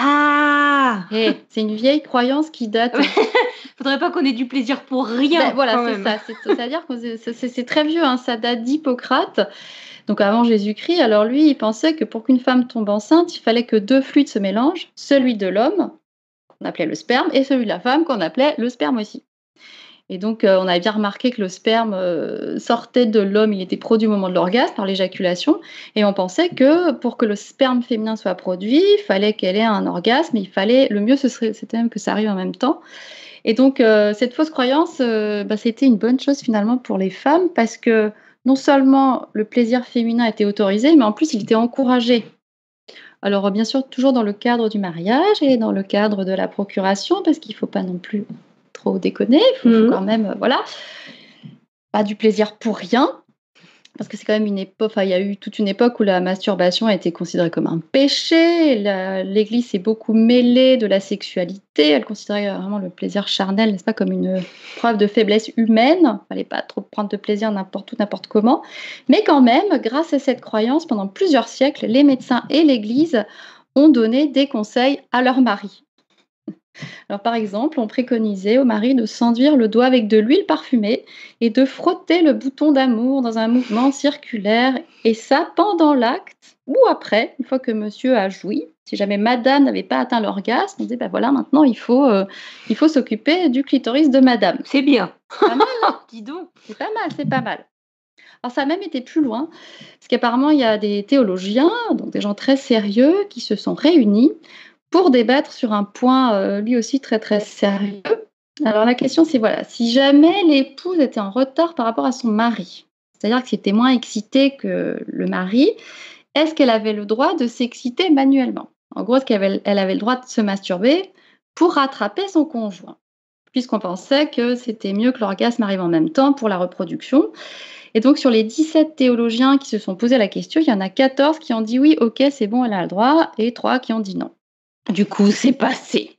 B: Ah
C: hey, c'est une vieille croyance qui date.
B: Faudrait pas qu'on ait du plaisir pour rien.
C: Ben, voilà,
B: quand
C: c'est
B: même.
C: ça. C'est, c'est-à-dire que c'est, c'est, c'est très vieux, hein, ça date d'Hippocrate, donc avant Jésus-Christ. Alors lui, il pensait que pour qu'une femme tombe enceinte, il fallait que deux fluides se mélangent, celui de l'homme, qu'on appelait le sperme, et celui de la femme, qu'on appelait le sperme aussi. Et donc, euh, on avait bien remarqué que le sperme euh, sortait de l'homme, il était produit au moment de l'orgasme par l'éjaculation. Et on pensait que pour que le sperme féminin soit produit, il fallait qu'elle ait un orgasme. Il fallait, le mieux, ce serait, c'était même que ça arrive en même temps. Et donc, euh, cette fausse croyance, euh, bah, c'était une bonne chose finalement pour les femmes parce que non seulement le plaisir féminin était autorisé, mais en plus, il était encouragé. Alors, bien sûr, toujours dans le cadre du mariage et dans le cadre de la procuration, parce qu'il ne faut pas non plus trop déconner, il faut, mmh. faut quand même, euh, voilà, pas du plaisir pour rien, parce que c'est quand même une époque, enfin, il y a eu toute une époque où la masturbation a été considérée comme un péché, la, l'Église s'est beaucoup mêlée de la sexualité, elle considérait vraiment le plaisir charnel, n'est-ce pas, comme une preuve de faiblesse humaine, il ne fallait pas trop prendre de plaisir n'importe où, n'importe comment, mais quand même, grâce à cette croyance, pendant plusieurs siècles, les médecins et l'Église ont donné des conseils à leurs maris. Alors, par exemple, on préconisait au mari de s'enduire le doigt avec de l'huile parfumée et de frotter le bouton d'amour dans un mouvement circulaire, et ça pendant l'acte ou après, une fois que monsieur a joui. Si jamais madame n'avait pas atteint l'orgasme, on disait, ben voilà, maintenant il faut, euh, il faut s'occuper du clitoris de madame.
B: C'est bien.
C: C'est pas mal, hein.
B: Dis donc.
C: C'est pas mal, c'est pas mal. Alors, ça a même été plus loin, parce qu'apparemment, il y a des théologiens, donc des gens très sérieux, qui se sont réunis pour débattre sur un point euh, lui aussi très très sérieux. Alors la question c'est voilà, si jamais l'épouse était en retard par rapport à son mari, c'est-à-dire que c'était moins excité que le mari, est-ce qu'elle avait le droit de s'exciter manuellement ? En gros, est-ce qu'elle avait, elle avait le droit de se masturber pour rattraper son conjoint ? Puisqu'on pensait que c'était mieux que l'orgasme arrive en même temps pour la reproduction. Et donc sur les dix-sept théologiens qui se sont posé la question, il y en a quatorze qui ont dit oui, ok, c'est bon, elle a le droit, et trois qui ont dit non. Du coup, c'est passé.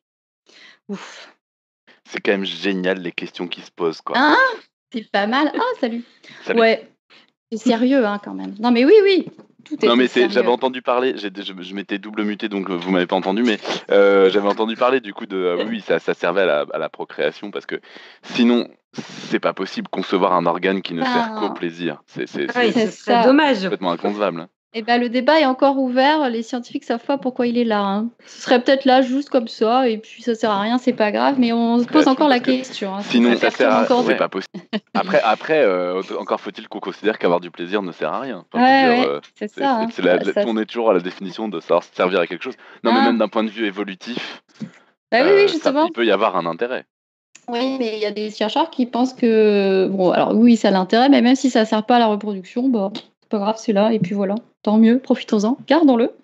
C: Ouf.
E: C'est quand même génial les questions qui se posent, quoi.
C: Hein ? C'est pas mal. Ah, salut.
E: Salut.
C: Ouais. C'est sérieux, hein, quand même. Non, mais oui, oui. Tout
E: Non
C: était
E: mais c'est,
C: sérieux.
E: j'avais entendu parler, j'ai, je, je m'étais double muté donc euh, vous m'avez pas entendu, mais euh, j'avais entendu parler du coup de, euh, oui, oui, ça, ça servait à la, à la procréation parce que sinon c'est pas possible concevoir un organe qui ne sert
C: Ben,
E: qu'au plaisir. C'est, c'est,
B: Ah oui,
E: c'est
C: c'est
B: ce serait
C: ça.
B: dommage.
E: complètement inconcevable. hein.
C: Eh ben, le débat est encore ouvert. Les scientifiques savent pas pourquoi il est là. hein. Ce serait peut-être là juste comme ça, et puis ça sert à rien, c'est pas grave. Mais on se pose
E: Création,
C: encore la
E: parce que
C: question. hein.
E: Sinon
C: ça
E: ça sert
C: perturbe
E: à,
C: encore.
E: c'est
C: de-
E: pas possible. Après, après euh, encore faut-il qu'on considère qu'avoir du plaisir ne sert à rien. Enfin, je veux
C: Ouais,
E: dire,
C: ouais,
E: euh,
C: c'est
E: c'est,
C: ça.
E: c'est,
C: hein.
E: c'est la,
C: Ça-
E: la-
C: ça-
E: on est toujours à la définition de savoir se servir à quelque chose. Non mais
C: Hein
E: même d'un point de vue évolutif,
C: Bah oui, oui,
E: euh, ça,
C: justement.
E: il peut y avoir un intérêt.
C: Oui, mais il y a des chercheurs qui pensent que, bon, alors oui, ça a l'intérêt, mais même si ça ne sert pas à la reproduction, bah, c'est pas grave, c'est là, et puis voilà, tant mieux, profitons-en, gardons-le.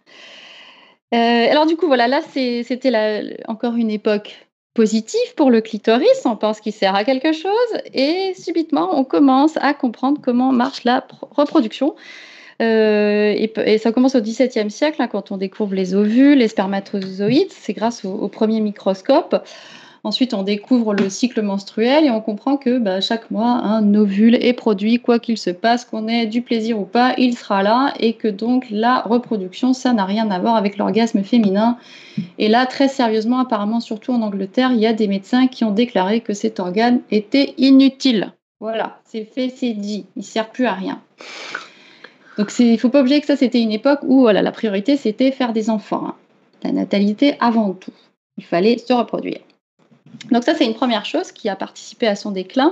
C: Euh, alors du coup, voilà, là, c'est- c'était la- encore une époque positive pour le clitoris, on pense qu'il sert à quelque chose, et subitement, on commence à comprendre comment marche la pro- reproduction. Euh, et, pe- et ça commence au XVIIe siècle, hein, quand on découvre les ovules, les spermatozoïdes, c'est grâce au, au premier microscope. Ensuite, on découvre le cycle menstruel et on comprend que bah, chaque mois, un ovule est produit, quoi qu'il se passe, qu'on ait du plaisir ou pas, il sera là, et que donc la reproduction, ça n'a rien à voir avec l'orgasme féminin. Et là, très sérieusement, apparemment, surtout en Angleterre, il y a des médecins qui ont déclaré que cet organe était inutile. Voilà, c'est fait, c'est dit, il ne sert plus à rien. Donc il ne faut pas oublier que ça, c'était une époque où voilà, la priorité, c'était faire des enfants. hein. La natalité avant tout. Il fallait se reproduire. Donc ça, c'est une première chose qui a participé à son déclin.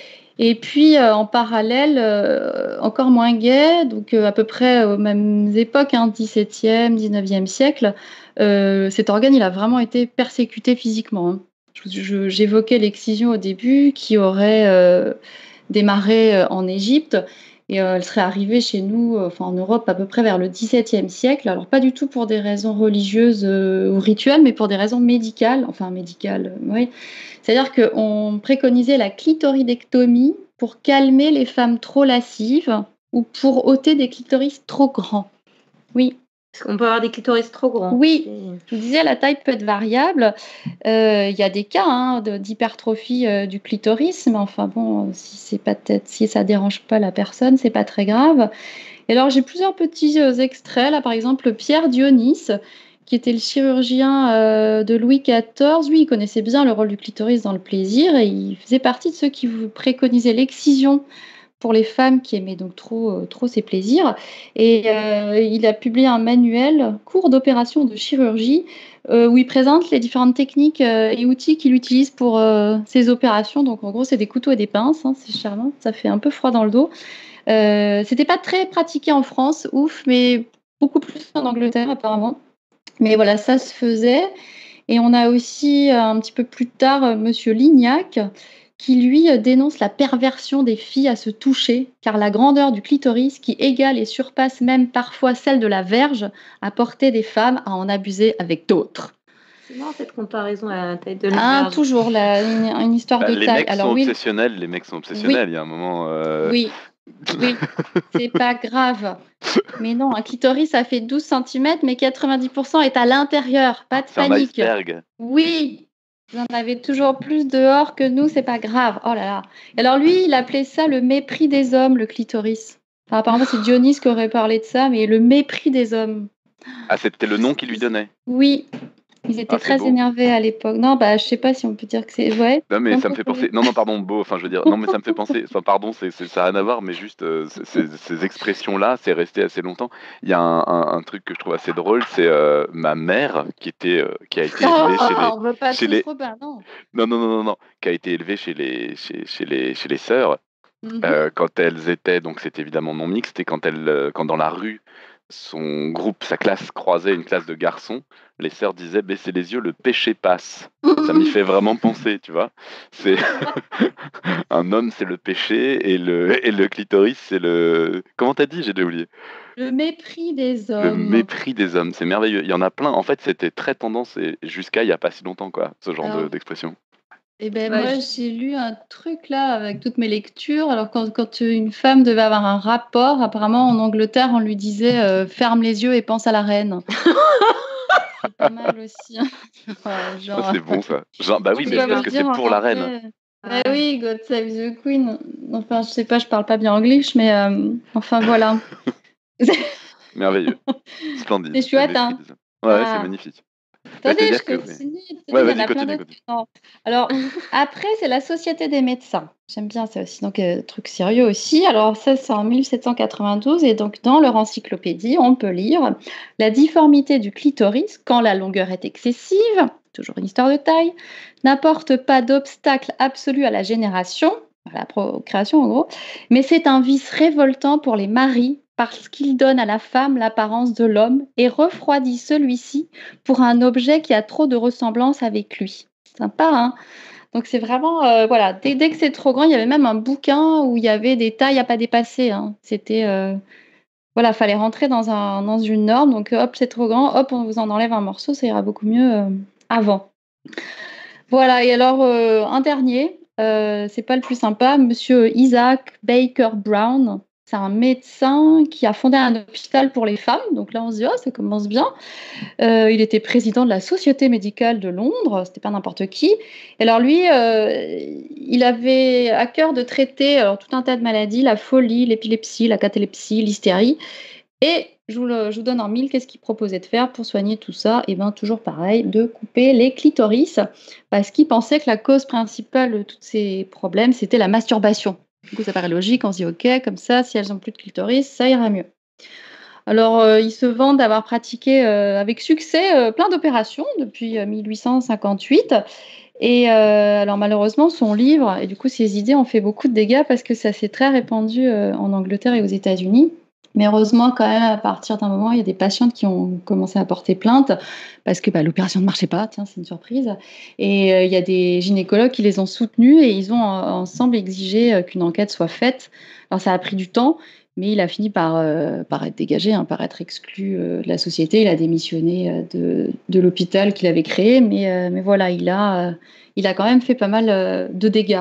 C: Et puis, euh, en parallèle, euh, encore moins gai, donc euh, à peu près aux mêmes époques, hein, dix-septième, dix-neuvième siècle, euh, cet organe, il a vraiment été persécuté physiquement. hein. Je- je- J'évoquais l'excision au début, qui aurait euh, démarré euh, en Égypte, et euh, elle serait arrivée chez nous, euh, enfin en Europe, à peu près vers le dix-septième siècle. Alors pas du tout pour des raisons religieuses euh, ou rituelles, mais pour des raisons médicales, enfin médicales, euh, oui. C'est-à-dire qu'on préconisait la clitoridectomie pour calmer les femmes trop lascives ou pour ôter des clitoris trop grands. Oui,
B: Parce qu'on peut avoir des clitoris trop grands.
C: oui.
B: C'est-
C: Je vous disais, la taille peut être variable. Euh, Il y a des cas hein, de- d'hypertrophie euh, du clitoris, mais enfin bon, euh, si c'est pas peut-être si ça dérange pas la personne, c'est pas très grave. Et alors j'ai plusieurs petits euh, extraits là, par exemple Pierre Dionis, qui était le chirurgien euh, de Louis quatorze. Lui, il connaissait bien le rôle du clitoris dans le plaisir et il faisait partie de ceux qui vous préconisaient l'excision pour les femmes qui aimaient donc trop, euh, trop ces plaisirs. Et euh, il a publié un manuel, cours d'opération de chirurgie, euh, où il présente les différentes techniques euh, et outils qu'il utilise pour euh, ces opérations. Donc en gros, c'est des couteaux et des pinces, hein, c'est charmant, ça fait un peu froid dans le dos. Euh, c'était pas très pratiqué en France, ouf, mais beaucoup plus en Angleterre apparemment. Mais voilà, ça se faisait. Et on a aussi euh, un petit peu plus tard euh, Monsieur Lignac, qui lui euh, dénonce la perversion des filles à se toucher, car la grandeur du clitoris, qui égale et surpasse même parfois celle de la verge, a porté des femmes à en abuser avec d'autres.
B: C'est marrant cette comparaison à la taille de la
C: Hein,
B: verge.
C: toujours la- une, une histoire
E: Bah,
C: de
E: les
C: taille.
E: mecs
C: Alors
E: sont
C: oui,
E: obsessionnels, les mecs sont obsessionnels. Il y a un moment. euh,
C: oui, oui, c'est pas grave. Mais non, un clitoris, ça fait douze centimètres, mais quatre-vingt-dix pour cent est à l'intérieur. Pas de
E: C'est un
C: panique.
E: iceberg.
C: Oui, vous en avez toujours plus dehors que nous, c'est pas grave. Oh là là. Et alors lui, il appelait ça le mépris des hommes, le clitoris. Enfin, apparemment, c'est Dionys qui aurait parlé de ça, mais le mépris des hommes.
E: Ah, c'était le nom qu'il lui donnait.
C: Oui, ils étaient
E: Ah, c'est
C: très
E: beau.
C: énervés à l'époque. Non, bah, je sais pas si on peut dire que c'est. Ouais.
E: Non mais
C: Non,
E: ça me
C: vous
E: fait
C: pouvez.
E: penser. Non non pardon beau. Enfin je veux dire. Non mais ça me fait penser. Enfin pardon c'est c'est- ça n'a rien à voir mais juste euh, c- ces, ces expressions là c'est resté assez longtemps. Il y a un, un- un truc que je trouve assez drôle c'est euh, ma mère qui était euh, qui a été élevée chez les
C: on veut pas
E: chez
C: tous
E: les
C: Robin, non.
E: non non non non non qui a été élevée chez les chez, chez les chez les sœurs
C: Mhm.
E: euh, quand elles étaient donc c'est évidemment non mixte et quand elles euh, quand dans la rue son groupe sa classe croisait une classe de garçons les sœurs disaient baissez les yeux le péché passe. Ça m'y fait vraiment penser, tu vois. C'est un homme, c'est le péché et le et le clitoris, c'est le. Comment t'as dit? J'ai déjà oublié.
C: Le mépris des
E: Le
C: hommes.
E: mépris des hommes, c'est merveilleux. Il y en a plein. En fait, c'était très tendance et jusqu'à il y a pas si longtemps, quoi, ce genre de-
C: Alors,
E: d'expression.
C: eh ben,
B: Ouais,
C: moi,
B: je-
C: j'ai lu un truc là avec toutes mes lectures. Alors, quand, quand une femme devait avoir un rapport, apparemment en Angleterre, on lui disait euh, ferme les yeux et pense à la reine. C'est pas mal aussi. hein. Ouais,
E: Ah,
C: genre,
E: c'est bon ça. Genre, bah oui,
C: tu
E: mais
C: peux
E: parce
C: me
E: que
C: dire
E: c'est
C: en
E: pour la reine.
C: anglais. Bah oui, God Save the Queen. Enfin, je sais pas, je parle pas bien anglais, mais euh, enfin voilà.
E: Merveilleux. Splendide.
C: C'est chouette,
E: je
C: hein.
E: maîtrise. Ouais, c'est
C: Ah.
E: magnifique.
C: Attendez, je
E: C'est-à-dire que...
C: continue.
E: Ouais,
C: Il y en
E: vas-y,
C: a plein
E: continue,
C: d'autres.
E: continue.
C: Non. Alors, après, c'est la Société des médecins. J'aime bien ça aussi. Donc, euh, truc sérieux aussi. Alors, ça, c'est en mille sept cent quatre-vingt-douze. Et donc, dans leur encyclopédie, on peut lire la difformité du clitoris quand la longueur est excessive, toujours une histoire de taille, n'apporte pas d'obstacle absolu à la génération, à la procréation en gros, mais c'est un vice révoltant pour les maris parce qu'il donne à la femme l'apparence de l'homme et refroidit celui-ci pour un objet qui a trop de ressemblance avec lui. Sympa, hein? Donc c'est vraiment, euh, voilà, dès, dès que c'est trop grand, il y avait même un bouquin où il y avait des tailles à pas dépasser, hein. C'était, euh, voilà, fallait rentrer dans, un, dans une norme. Donc hop, c'est trop grand, hop, on vous en enlève un morceau, ça ira beaucoup mieux euh, avant. Voilà, et alors euh, un dernier, euh, c'est pas le plus sympa, Monsieur Isaac Baker Brown. C'est un médecin qui a fondé un hôpital pour les femmes. Donc là, on se dit, oh, ça commence bien. Euh, il était président de la Société médicale de Londres, c'était pas n'importe qui. Et alors lui, euh, il avait à cœur de traiter alors, tout un tas de maladies, la folie, l'épilepsie, la catalepsie, l'hystérie. Et je vous, le, je vous donne en mille, qu'est-ce qu'il proposait de faire pour soigner tout ça? Et bien toujours pareil, de couper les clitoris, parce qu'il pensait que la cause principale de tous ces problèmes, c'était la masturbation. Du coup, ça paraît logique, on se dit, ok, comme ça, si elles n'ont plus de clitoris, ça ira mieux. Alors, euh, il se vante d'avoir pratiqué euh, avec succès euh, plein d'opérations depuis euh, mille huit cent cinquante-huit. Et euh, alors, malheureusement, son livre et du coup ses idées ont fait beaucoup de dégâts parce que ça s'est très répandu euh, en Angleterre et aux États-Unis. Mais heureusement, quand même, à partir d'un moment, il y a des patientes qui ont commencé à porter plainte parce que bah, l'opération ne marchait pas. Tiens, c'est une surprise. Et euh, il y a des gynécologues qui les ont soutenus et ils ont euh, ensemble exigé euh, qu'une enquête soit faite. Alors, ça a pris du temps, mais il a fini par, euh, par être dégagé, hein, par être exclu euh, de la société. Il a démissionné euh, de, de l'hôpital qu'il avait créé, mais, euh, mais voilà, il a, euh, il a quand même fait pas mal euh, de dégâts.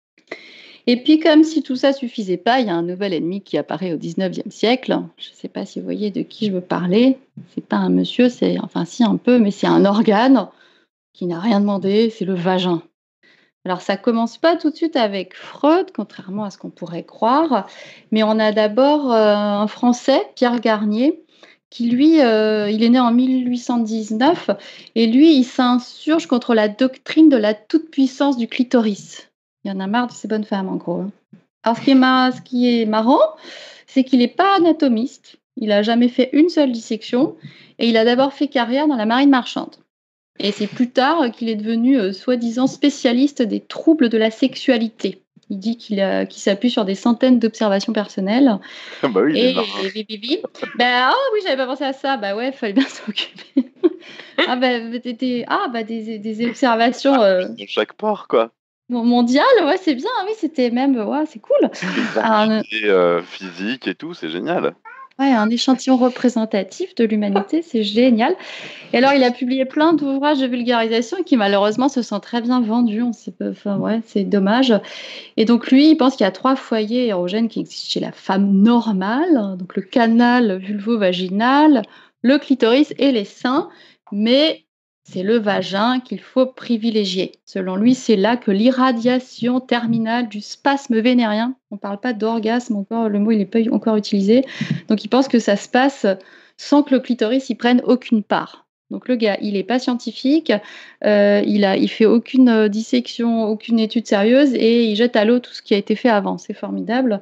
C: Et puis, comme si tout ça suffisait pas, il y a un nouvel ennemi qui apparaît au dix-neuvième siècle. Je ne sais pas si vous voyez de qui je veux parler. C'est pas un monsieur, c'est enfin si un peu, mais c'est un organe qui n'a rien demandé, c'est le vagin. Alors, ça commence pas tout de suite avec Freud, contrairement à ce qu'on pourrait croire, mais on a d'abord euh, un Français, Pierre Garnier, qui lui, euh, il est né en mille huit cent dix-neuf, et lui, il s'insurge contre la doctrine de la toute-puissance du clitoris. Il y en a marre de ces bonnes femmes, en gros. Alors, ce qui est, mar- ce qui est marrant, c'est qu'il n'est pas anatomiste. Il n'a jamais fait une seule dissection, et il a d'abord fait carrière dans la marine marchande. Et c'est plus tard qu'il est devenu euh, soi-disant spécialiste des troubles de la sexualité. Il dit qu'il, a, qu'il s'appuie sur des centaines d'observations personnelles.
E: bah oui, il est
C: Et,
E: marrant.
C: et, et, et, et ben, ah oui, j'avais pas pensé à ça. Bah ouais, il fallait bien s'occuper. ah bah, des, ah, bah des, des observations euh,
E: De chaque port, quoi.
C: mondiales, ouais, c'est bien. Oui, c'était même, ouais, c'est cool.
E: Des activités euh, physiques et tout, c'est génial.
C: Ouais, un échantillon représentatif de l'humanité, c'est génial. Et alors, il a publié plein d'ouvrages de vulgarisation qui, malheureusement, se sont très bien vendus. On sait pas, enfin, ouais, c'est dommage. Et donc, lui, il pense qu'il y a trois foyers érogènes qui existent chez la femme normale. Donc, le canal vulvo-vaginal, le clitoris et les seins. Mais c'est le vagin qu'il faut privilégier. Selon lui, c'est là que l'irradiation terminale du spasme vénérien, on ne parle pas d'orgasme encore, le mot il n'est pas encore utilisé, donc il pense que ça se passe sans que le clitoris y prenne aucune part. Donc le gars, il n'est pas scientifique, euh, il a, il fait aucune dissection, aucune étude sérieuse et il jette à l'eau tout ce qui a été fait avant. C'est formidable.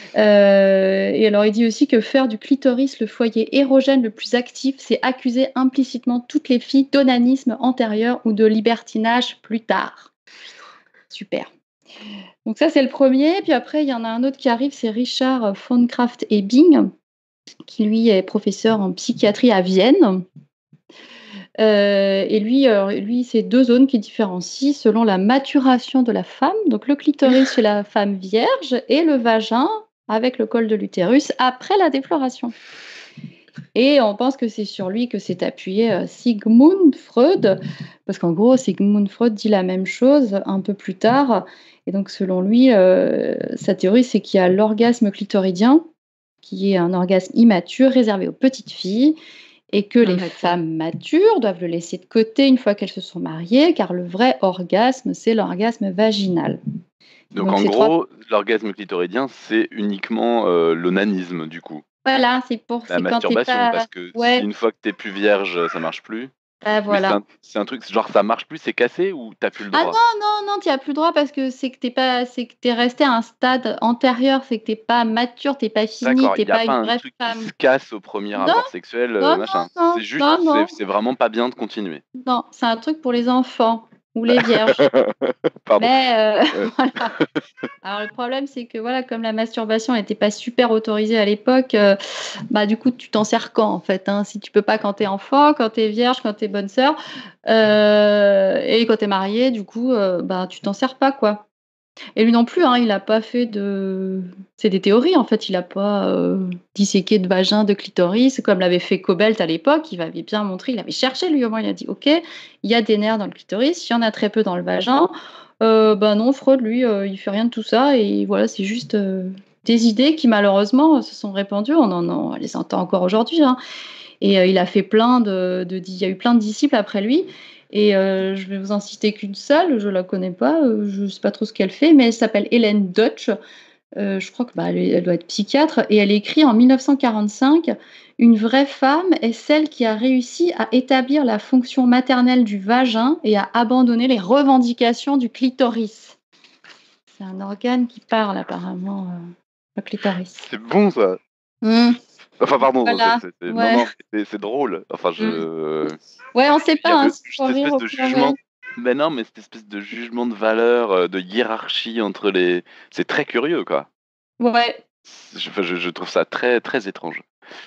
C: Euh, et alors il dit aussi que faire du clitoris le foyer érogène le plus actif, c'est accuser implicitement toutes les filles d'onanisme antérieur ou de libertinage plus tard. Super. Donc ça c'est le premier. Puis après il y en a un autre qui arrive, c'est Richard von Krafft-Ebing, qui lui est professeur en psychiatrie à Vienne. Euh, et lui, euh, lui, c'est deux zones qui différencient selon la maturation de la femme. Donc le clitoris chez la femme vierge et le vagin avec le col de l'utérus après la défloration. Et on pense que c'est sur lui que s'est appuyé euh, Sigmund Freud, parce qu'en gros, Sigmund Freud dit la même chose un peu plus tard. Et donc selon lui, euh, sa théorie, c'est qu'il y a l'orgasme clitoridien, qui est un orgasme immature réservé aux petites filles, et que les femmes matures doivent le laisser de côté une fois qu'elles se sont mariées, car le vrai orgasme, c'est l'orgasme vaginal.
E: Donc,
B: Donc,
E: en
B: c'est trois.
E: gros, l'orgasme clitoridien, c'est uniquement euh, l'onanisme, du coup.
C: Voilà, c'est pour
E: La
C: c'est quand t'es
E: masturbation,
C: pas
E: parce que si
C: ouais,
E: une fois que t'es plus vierge, ça marche plus.
C: bah,
E: Mais c'est
C: voilà.
E: un, c'est un truc, genre ça marche plus, c'est cassé ou t'as plus le
C: Ah
E: droit?
C: non, non, non, tu as plus le droit parce que c'est que t'es pas c'est que t'es resté à un stade antérieur, c'est que t'es pas mature, t'es pas fini,
E: D'accord,
C: t'es
E: il n'y a
C: pas
E: pas
C: une
E: un
C: vraie
E: truc qui
C: femme.
E: se casse au premier
C: Non,
E: rapport sexuel, euh,
C: non,
E: machin.
C: non,
E: C'est juste,
C: non,
E: c'est
C: non,
E: c'est vraiment pas bien de continuer.
C: non, c'est un truc pour les enfants ou les vierges.
E: Pardon.
C: Mais euh,
E: Ouais.
C: voilà. Alors le problème, c'est que voilà, comme la masturbation n'était pas super autorisée à l'époque, euh, bah du coup, tu t'en sers quand en fait, hein, si tu peux pas quand t'es enfant, quand t'es vierge, quand t'es bonne sœur, euh, et quand t'es mariée, du coup, euh, bah tu t'en sers pas quoi. Et lui non plus, hein, il a pas fait de. C'est des théories en fait, il a pas euh, disséqué de vagin, de clitoris, comme l'avait fait Cobalt à l'époque. Il avait bien montré, il avait cherché lui au moins, il a dit ok, il y a des nerfs dans le clitoris, il y en a très peu dans le vagin. Euh, ben non, Freud lui, euh, il fait rien de tout ça et voilà, c'est juste euh, des idées qui malheureusement se sont répandues. On en on les entend encore aujourd'hui, hein. Et euh, il a fait plein de, de, il y a eu plein de disciples après lui. Et euh, je vais vous en citer qu'une seule, je la connais pas, euh, je sais pas trop ce qu'elle fait, mais elle s'appelle Hélène Deutsch. Euh, je crois que bah, elle, est- elle doit être psychiatre et elle écrit en mille neuf cent quarante-cinq: Une vraie femme est celle qui a réussi à établir la fonction maternelle du vagin et à abandonner les revendications du clitoris. C'est un organe qui parle apparemment, euh, le clitoris.
E: C'est bon ça.
C: Mmh,
E: Enfin, pardon, c'est,
C: voilà,
E: c'est- c'est- non,
C: ouais.
E: non, c'est c'est drôle. Enfin,
C: Mmh.
E: je.
C: Ouais, on sait
E: Il y a
C: pas, hein,
E: le,
C: s'il faut
E: cette
C: rire
E: espèce
C: ou
E: de
C: pleurer.
E: jugement. Mais non, mais cette espèce de jugement de valeur, euh, de hiérarchie entre les. C'est très curieux, quoi.
C: Ouais,
E: Je, enfin, je, je trouve ça très, très étrange.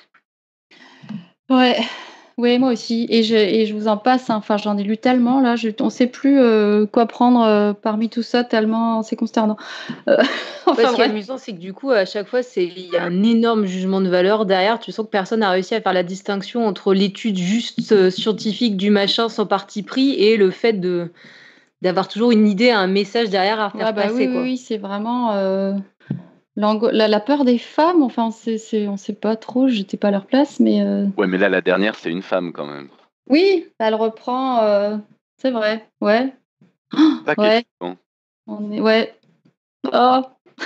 C: ouais, ouais, moi aussi. Et je, et je vous en passe, hein. Enfin, j'en ai lu tellement, là, je, on sait plus euh, quoi prendre euh, parmi tout ça, tellement c'est consternant. Euh,
B: Ouais,
C: enfin,
B: ce qui est
C: bref.
B: amusant, c'est que du coup, à chaque fois, c'est il y a un énorme jugement de valeur derrière. Tu sens que personne n'a réussi à faire la distinction entre l'étude juste euh, scientifique du machin sans parti pris et le fait de d'avoir toujours une idée, un message derrière à faire
C: Ouais, bah oui,
B: passer,
C: oui,
B: quoi.
C: oui, c'est vraiment euh, l'ango- la, la peur des femmes. Enfin, on sait, c'est, on sait pas trop, j'étais pas à leur place, mais euh,
E: Ouais, mais là, la dernière, c'est une femme quand même.
C: oui, elle reprend. euh, c'est vrai, ouais,
E: Ça qui est
C: ouais,
E: flippant.
C: on est, ouais. Oh.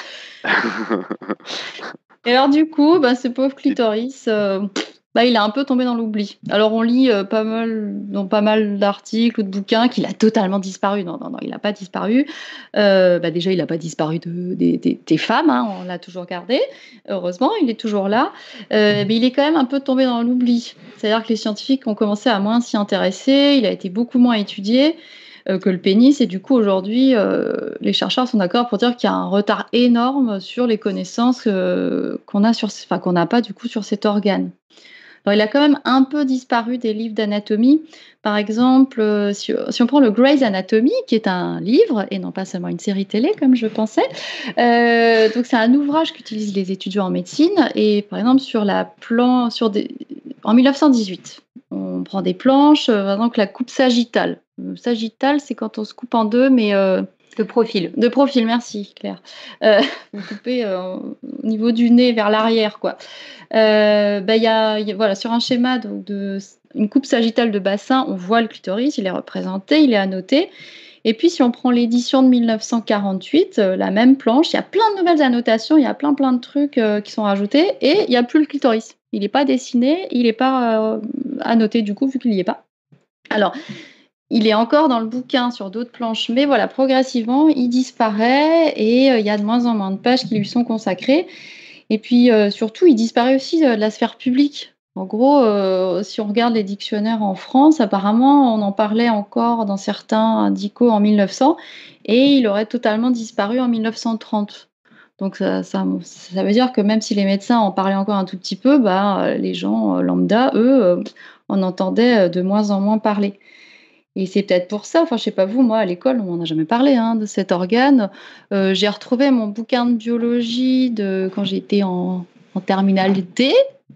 C: Et alors du coup, bah, ce pauvre clitoris, euh, bah, il est un peu tombé dans l'oubli. Alors on lit euh, pas mal, dans pas mal d'articles ou de bouquins qu'il a totalement disparu. Non, non, non, il n'a pas disparu. Euh, bah, déjà, il n'a pas disparu de, des, des- des femmes, hein, on l'a toujours gardé. Heureusement, il est toujours là. Euh, mais il est quand même un peu tombé dans l'oubli. C'est-à-dire que les scientifiques ont commencé à moins s'y intéresser, il a été beaucoup moins étudié euh, que le pénis. Et du coup, aujourd'hui, euh, les chercheurs sont d'accord pour dire qu'il y a un retard énorme sur les connaissances euh, qu'on a sur, enfin, qu'on n'a pas du coup sur cet organe. Alors, il a quand même un peu disparu des livres d'anatomie. Par exemple, euh, si, si on prend le Grey's Anatomy, qui est un livre et non pas seulement une série télé, comme je pensais. Euh, donc, c'est un ouvrage qu'utilisent les étudiants en médecine. Et par exemple, sur la plan, sur des, en mille neuf cent dix-huit, on prend des planches, euh, par exemple la coupe sagittale. Euh, Sagittale, c'est quand on se coupe en deux, mais euh,
B: De profil.
C: de profil, merci Claire. Euh, vous coupez euh, au niveau du nez vers l'arrière, quoi. Euh, bah, y a, y a- voilà, sur un schéma donc, de une coupe sagittale de bassin, on voit le clitoris, il est représenté, il est annoté. Et puis, si on prend l'édition de mille neuf cent quarante-huit, euh, la même planche, il y a plein de nouvelles annotations, il y a plein plein de trucs euh, qui sont rajoutés, et il n'y a plus le clitoris. Il n'est pas dessiné, il n'est pas euh, annoté du coup, vu qu'il n'y est pas. Alors, il est encore dans le bouquin sur d'autres planches, mais voilà, progressivement, il disparaît et euh, il y a de moins en moins de pages qui lui sont consacrées. Et puis euh, surtout, il disparaît aussi euh, de la sphère publique. En gros, euh, si on regarde les dictionnaires en France, apparemment, on en parlait encore dans certains dicos en mille neuf cents et il aurait totalement disparu en mille neuf cent trente. Donc ça, ça, ça veut dire que même si les médecins en parlaient encore un tout petit peu, bah, les gens euh, lambda, eux, euh, en entendaient euh, de moins en moins parler. Et c'est peut-être pour ça, enfin je sais pas vous, moi à l'école on m'en a jamais parlé hein, de cet organe. Euh, j'ai retrouvé mon bouquin de biologie de quand j'étais en, en terminale D,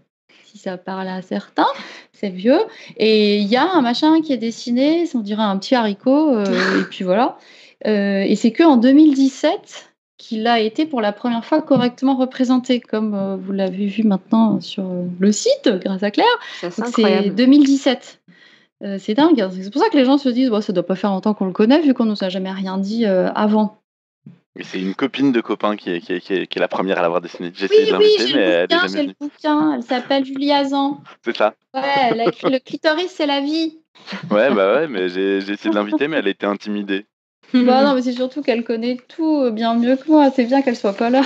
C: si ça parle à certains, c'est vieux. Et il y a un machin qui est dessiné, on dirait un petit haricot, euh, et puis voilà. Euh, et c'est que en deux mille dix-sept qu'il a été pour la première fois correctement représenté, comme euh, vous l'avez vu maintenant sur le site grâce à Claire.
B: Ça, c'est
C: Donc c'est
B: incroyable.
C: deux mille dix-sept. Euh, c'est dingue, hein. C'est pour ça que les gens se disent bon, ça doit pas faire longtemps qu'on le connaît vu qu'on nous a jamais rien dit euh, avant.
E: Mais c'est une copine de copain qui est, qui est, qui est, qui est la première à l'avoir dessiné. J'ai
C: Oui,
E: essayé de
C: oui,
E: l'inviter,
C: j'ai
E: mais
C: le
E: elle est
C: bouquin,
E: jamais
C: j'ai le
E: venue.
C: bouquin. Elle s'appelle Julie Hazan.
E: C'est ça.
C: Ouais, elle a écrit Le clitoris, c'est la vie.
E: Ouais, bah ouais, mais j'ai j'ai essayé de l'inviter, mais elle était intimidée.
C: Bah non, mais c'est surtout qu'elle connaît tout bien mieux que moi. C'est bien qu'elle soit pas là.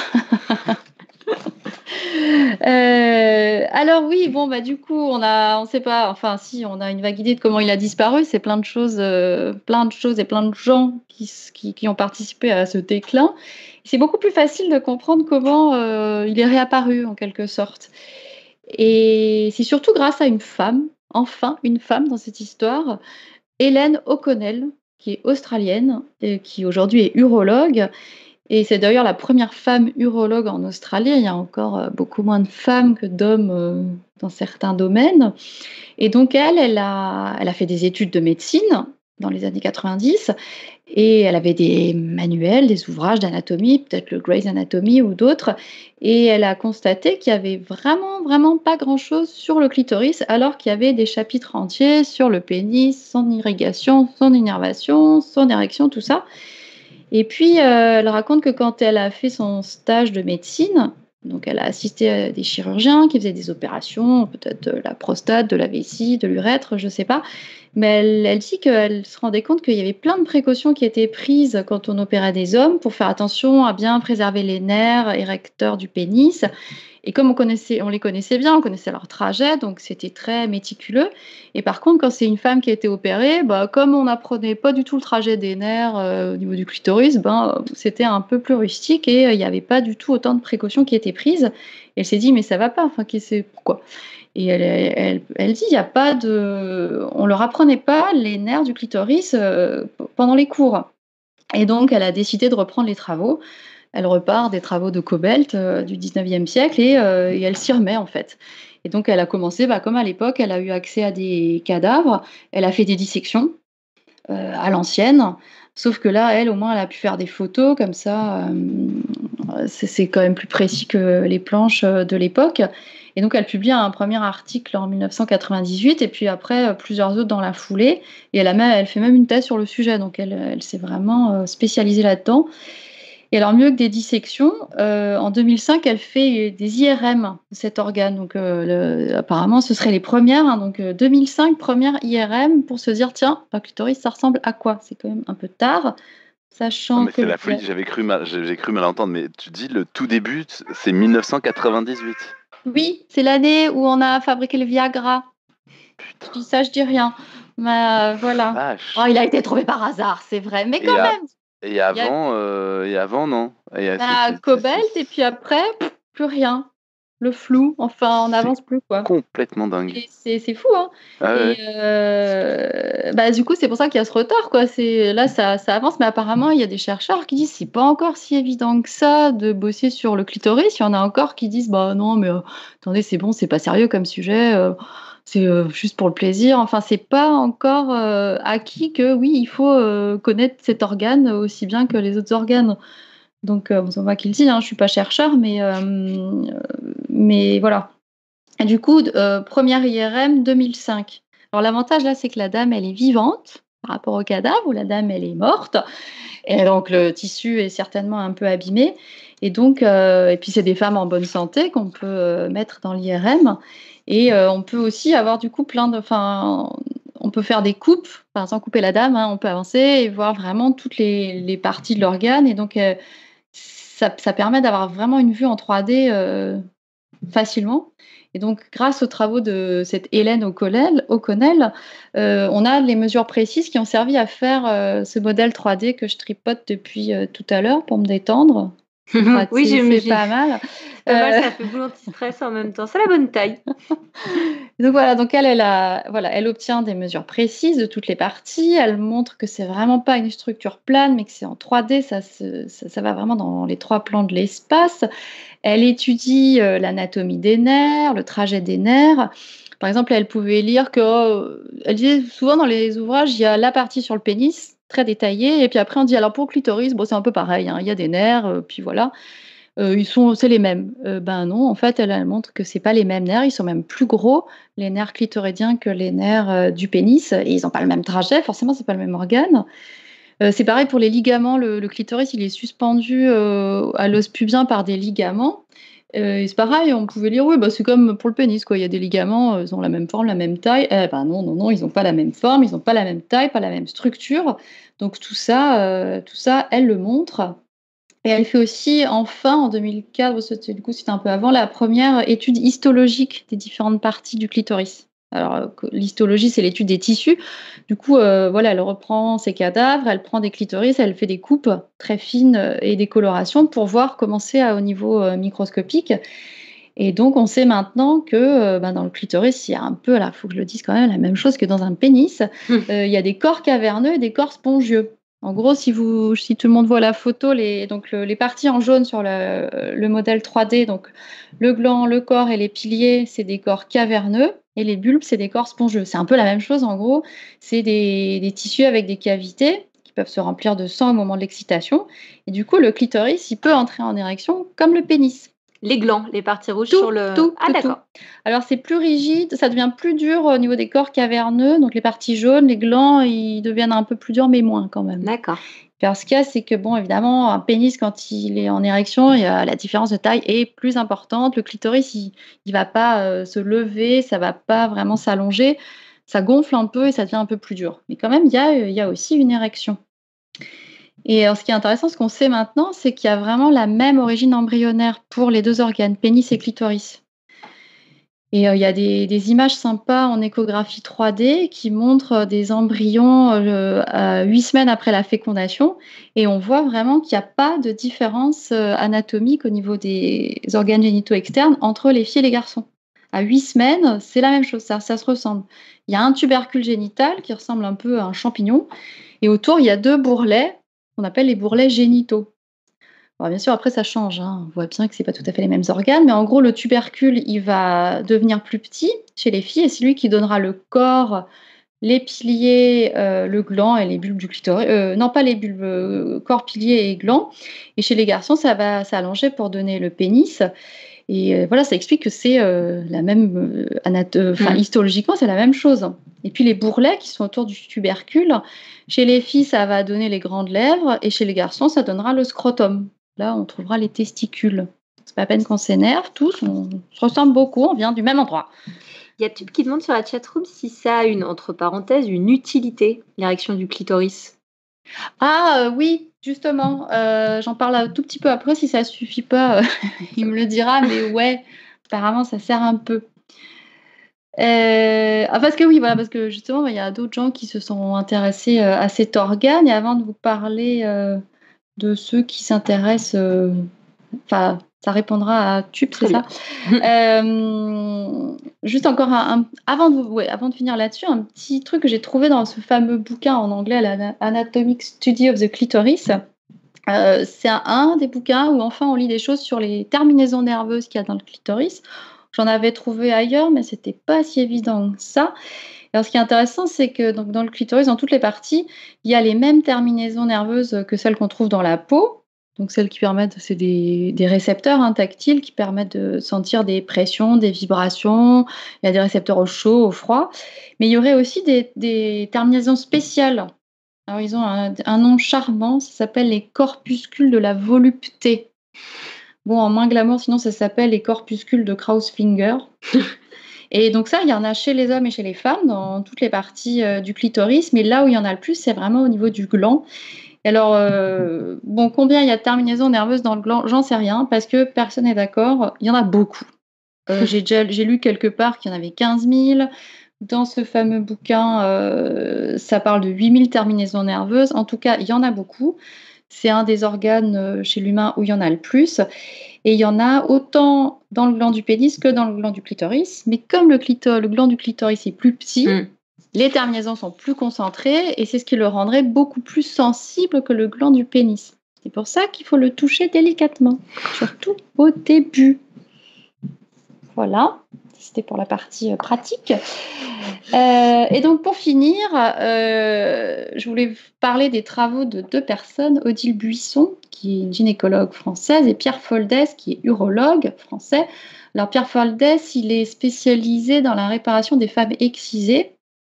C: Euh, alors oui, bon bah du coup on a, on sait pas, enfin si on a une vague idée de comment il a disparu. C'est plein de choses, euh, plein de choses et plein de gens qui, s- qui, qui ont participé à ce déclin. C'est beaucoup plus facile de comprendre comment euh, il est réapparu en quelque sorte. Et c'est surtout grâce à une femme, enfin une femme dans cette histoire, Hélène O'Connell, qui est australienne et qui aujourd'hui est urologue. Et c'est d'ailleurs la première femme urologue en Australie. Il y a encore euh, beaucoup moins de femmes que d'hommes euh, dans certains domaines. Et donc elle, elle a, elle a fait des études de médecine dans les années quatre-vingt-dix et elle avait des manuels, des ouvrages d'anatomie, peut-être le Grey's Anatomy ou d'autres. Et elle a constaté qu'il y avait vraiment, vraiment pas grand-chose sur le clitoris, alors qu'il y avait des chapitres entiers sur le pénis, son irrigation, son innervation, son érection, tout ça. Et puis, euh, elle raconte que quand elle a fait son stage de médecine, donc elle a assisté à des chirurgiens qui faisaient des opérations, peut-être de la prostate, de la vessie, de l'urètre, je ne sais pas. Mais elle, elle dit qu'elle se rendait compte qu'il y avait plein de précautions qui étaient prises quand on opérait des hommes pour faire attention à bien préserver les nerfs érecteurs du pénis. Et comme on, connaissait, on les connaissait bien, on connaissait leur trajet, donc c'était très méticuleux. Et par contre, quand c'est une femme qui a été opérée, bah, comme on n'apprenait pas du tout le trajet des nerfs euh, au niveau du clitoris, ben, c'était un peu plus rustique et euh, il n'y avait pas du tout autant de précautions qui étaient prises. Et elle s'est dit, mais ça va pas, enfin, qui sait pourquoi. Et elle, elle, elle dit, il y a pas de... on ne leur apprenait pas les nerfs du clitoris euh, pendant les cours. Et donc, elle a décidé de reprendre les travaux. Elle repart des travaux de Cobelt euh, du dix-neuvième siècle et, euh, et elle s'y remet en fait. Et donc elle a commencé, bah, comme à l'époque, elle a eu accès à des cadavres, elle a fait des dissections euh, à l'ancienne, sauf que là, elle, au moins, elle a pu faire des photos comme ça, euh, c'est, c'est quand même plus précis que les planches euh, de l'époque. Et donc elle publie un premier article en mille neuf cent quatre-vingt-dix-huit et puis après euh, plusieurs autres dans la foulée. Et elle, a même, elle fait même une thèse sur le sujet, donc elle, elle s'est vraiment euh, spécialisée là-dedans. Et alors, mieux que des dissections, euh, en deux mille cinq, elle fait des I R M de cet organe. Donc, euh, le, apparemment, ce seraient les premières. Hein, donc, euh, deux mille cinq, première I R M pour se dire, tiens, un clitoris, ça ressemble à quoi? C'est quand même un peu tard,
E: Non,
C: sachant
E: mais
C: que...
E: c'est la folie, j'avais cru mal, j'ai j'ai cru mal entendre, mais tu dis le tout début, c'est mille neuf cent quatre-vingt-dix-huit.
C: Oui, c'est l'année où on a fabriqué le Viagra. Je dis ça, je dis rien. Mais euh, voilà.
E: Vache.
C: Oh, il a été trouvé par hasard, c'est vrai. Mais
E: Et,
C: quand
E: à-
C: même,
E: et
C: il y a
E: avant, euh, et avant, non. Et, euh, c'est
C: bah,
E: c'est- c'est-
C: Cobalt
E: c'est-
C: et puis après, pff, plus rien. Le flou, enfin, on
E: c'est
C: n'avance plus, quoi.
E: complètement dingue.
C: Et C'est c'est fou, hein.
E: Ah
C: Et
E: ouais.
C: euh, bah, du coup, c'est pour ça qu'il y a ce retard, quoi. C'est, là, ça, ça avance, mais apparemment, il y a des chercheurs qui disent que c'est pas encore si évident que ça de bosser sur le clitoris. Il y en a encore qui disent, bah non, mais euh, attendez, c'est bon, c'est pas sérieux comme sujet, euh, c'est euh, juste pour le plaisir. Enfin, c'est pas encore euh, acquis que oui, il faut euh, connaître cet organe aussi bien que les autres organes. Donc, euh, bon, c'est moi qui le dis, hein, je suis pas chercheur, mais, euh, mais voilà. Et du coup, euh, première I R M deux mille cinq. Alors l'avantage là, c'est que la dame, elle est vivante par rapport au cadavre où la dame, elle est morte. Et donc le tissu est certainement un peu abîmé. Et donc, euh, et puis c'est des femmes en bonne santé qu'on peut euh, mettre dans l'I R M. Et euh, on peut aussi avoir du coup plein de, enfin, on peut faire des coupes, enfin sans couper la dame, hein, on peut avancer et voir vraiment toutes les, les parties de l'organe. Et donc euh, ça, ça permet d'avoir vraiment une vue en trois D euh, facilement. Et donc, grâce aux travaux de cette Hélène O'Connell, O'Connell euh, on a les mesures précises qui ont servi à faire euh, ce modèle trois D que je tripote depuis euh, tout à l'heure pour me détendre. C'est
B: Oui,
C: pratique, c'est
B: j'imagine.
C: pas mal.
B: Pas mal,
C: Euh,
B: ça fait boule anti-stress en même temps. C'est la bonne taille.
C: donc voilà, donc elle, elle, a, voilà, elle obtient des mesures précises de toutes les parties. Elle montre que c'est vraiment pas une structure plane, mais que c'est en trois D. Ça, se- ça, ça va vraiment dans les trois plans de l'espace. Elle étudie euh, l'anatomie des nerfs, le trajet des nerfs. Par exemple, elle pouvait lire que, euh, elle disait souvent dans les ouvrages, il y a la partie sur le pénis, très détaillée, et puis après on dit alors pour le clitoris, bon c'est un peu pareil, hein, il y a des nerfs, euh, puis voilà, euh, ils sont, c'est les mêmes. Euh, ben non, en fait, elle, elle montre que c'est pas les mêmes nerfs, ils sont même plus gros les nerfs clitoridiens que les nerfs euh, du pénis, et ils n'ont pas le même trajet, forcément c'est pas le même organe. Euh, c'est pareil pour les ligaments. Le, le clitoris, il est suspendu euh, à l'os pubien par des ligaments. Euh, et c'est pareil, on pouvait lire, oui, bah, c'est comme pour le pénis, quoi. Il y a des ligaments, euh, ils ont la même forme, la même taille. Eh ben non, non, non, ils n'ont pas la même forme, ils n'ont pas la même taille, pas la même structure. Donc tout ça, euh, tout ça, elle le montre. Et elle fait aussi, enfin, en deux mille quatre, c'était, du coup, c'était un peu avant, la première étude histologique des différentes parties du clitoris. Alors, euh, que- l'histologie, c'est l'étude des tissus. Du coup, euh, voilà, elle reprend ses cadavres, elle prend des clitoris, elle fait des coupes très fines euh, et des colorations pour voir comment c'est à- au niveau euh, microscopique. Et donc, on sait maintenant que euh, ben, dans le clitoris, il y a un peu, là, il faut que je le dise quand même, la même chose que dans un pénis.
B: Hum.
C: Euh, il y a des corps caverneux et des corps spongieux. En gros, si, vous, si tout le monde voit la photo, les, donc le- les parties en jaune sur le, le modèle trois D, donc le gland, le corps et les piliers, c'est des corps caverneux. Et les bulbes, c'est des corps spongieux. C'est un peu la même chose, en gros. C'est des, des tissus avec des cavités qui peuvent se remplir de sang au moment de l'excitation. Et du coup, le clitoris, il peut entrer en érection comme le pénis.
B: Les glands, les parties rouges
C: Tout,
B: sur le.
C: tout,
B: ah
C: tout,
B: d'accord.
C: tout. Alors c'est plus rigide, ça devient plus dur au niveau des corps caverneux, donc les parties jaunes, les glands, ils deviennent un peu plus durs, mais moins quand même.
B: D'accord.
C: Parce qu'il y a, c'est que bon, évidemment, un pénis quand il est en érection, il y a, la différence de taille est plus importante. Le clitoris, il, il va pas euh, se lever, ça va pas vraiment s'allonger, ça gonfle un peu et ça devient un peu plus dur. Mais quand même, il y a, il y a aussi une érection. Et alors, ce qui est intéressant, ce qu'on sait maintenant, c'est qu'il y a vraiment la même origine embryonnaire pour les deux organes, pénis et clitoris. Et euh, il y a des, des images sympas en échographie trois D qui montrent euh, des embryons euh, à huit semaines après la fécondation. Et on voit vraiment qu'il n'y a pas de différence euh, anatomique au niveau des organes génitaux externes entre les filles et les garçons. À huit semaines, c'est la même chose, ça, ça se ressemble. Il y a un tubercule génital qui ressemble un peu à un champignon. Et autour, il y a deux bourrelets qu'on appelle les bourrelets génitaux. Alors, bien sûr, après, ça change, hein. On voit bien que ce n'est pas tout à fait les mêmes organes, mais en gros, le tubercule, il va devenir plus petit chez les filles et c'est lui qui donnera le corps, les piliers, euh, le gland et les bulbes du clitoris. Euh, non, pas les bulbes, euh, corps, piliers et gland. Et chez les garçons, ça va s'allonger pour donner le pénis. Et euh, voilà, ça explique que c'est euh, la même, euh, anat- euh, enfin,
B: Mm.
C: histologiquement, c'est la même chose. Et puis les bourrelets qui sont autour du tubercule, chez les filles, ça va donner les grandes lèvres et chez les garçons, ça donnera le scrotum. Là, on trouvera les testicules. C'est pas à peine qu'on s'énerve, tous, on se ressemble beaucoup, on vient du même endroit.
B: Il y a Tube qui demande sur la chatroom si ça a une, entre parenthèses, une utilité, l'érection du clitoris.
C: Ah euh, oui, justement, euh, j'en parle un tout petit peu après, si ça suffit pas, euh, il me le dira, mais ouais, apparemment ça sert un peu. Euh, ah, parce que oui, voilà, parce que justement, il y a d'autres gens qui se sont intéressés euh, à cet organe, et avant de vous parler euh, de ceux qui s'intéressent, euh, enfin, ça répondra à Tube, c'est
B: Très
C: ça. Euh, juste encore un, un- avant de vous- ouais, avant de finir là-dessus, un petit truc que j'ai trouvé dans ce fameux bouquin en anglais, l'Ana- Anatomic Study of the Clitoris. Euh, c'est un, un des bouquins où enfin on lit des choses sur les terminaisons nerveuses qu'il y a dans le clitoris. J'en avais trouvé ailleurs, mais c'était pas si évident que ça. Alors, ce qui est intéressant, c'est que donc, dans le clitoris, dans toutes les parties, il y a les mêmes terminaisons nerveuses que celles qu'on trouve dans la peau. Donc, celles qui permettent, c'est des, des récepteurs hein, tactiles qui permettent de sentir des pressions, des vibrations. Il y a des récepteurs au chaud, au froid. Mais il y aurait aussi des, des terminaisons spéciales. Alors, ils ont un, un nom charmant, ça s'appelle les corpuscules de la volupté. Bon, en moins glamour, sinon ça s'appelle les corpuscules de Kraus-Finger. Et donc ça, il y en a chez les hommes et chez les femmes, dans toutes les parties euh, du clitoris, mais là où il y en a le plus, c'est vraiment au niveau du gland. Et alors, euh, bon, combien il y a de terminaisons nerveuses dans le gland, j'en sais rien, parce que personne n'est d'accord, il y en a beaucoup. Euh, j'ai, déjà, j'ai lu quelque part qu'il y en avait quinze mille. Dans ce fameux bouquin, euh, ça parle de huit mille terminaisons nerveuses. En tout cas, il y en a beaucoup. C'est un des organes euh, chez l'humain où il y en a le plus. Et il y en a autant dans le gland du pénis que dans le gland du clitoris. Mais comme le, clito- le gland du clitoris est plus petit,
B: Mm.
C: les terminaisons sont plus concentrées et c'est ce qui le rendrait beaucoup plus sensible que le gland du pénis. C'est pour ça qu'il faut le toucher délicatement, surtout au début. Voilà, c'était pour la partie euh, pratique. Euh, et donc pour finir, euh, je voulais vous parler des travaux de deux personnes, Odile Buisson, qui est une gynécologue française, et Pierre Foldès, qui est urologue français. Alors Pierre Foldès, il est spécialisé dans la réparation des femmes excisées.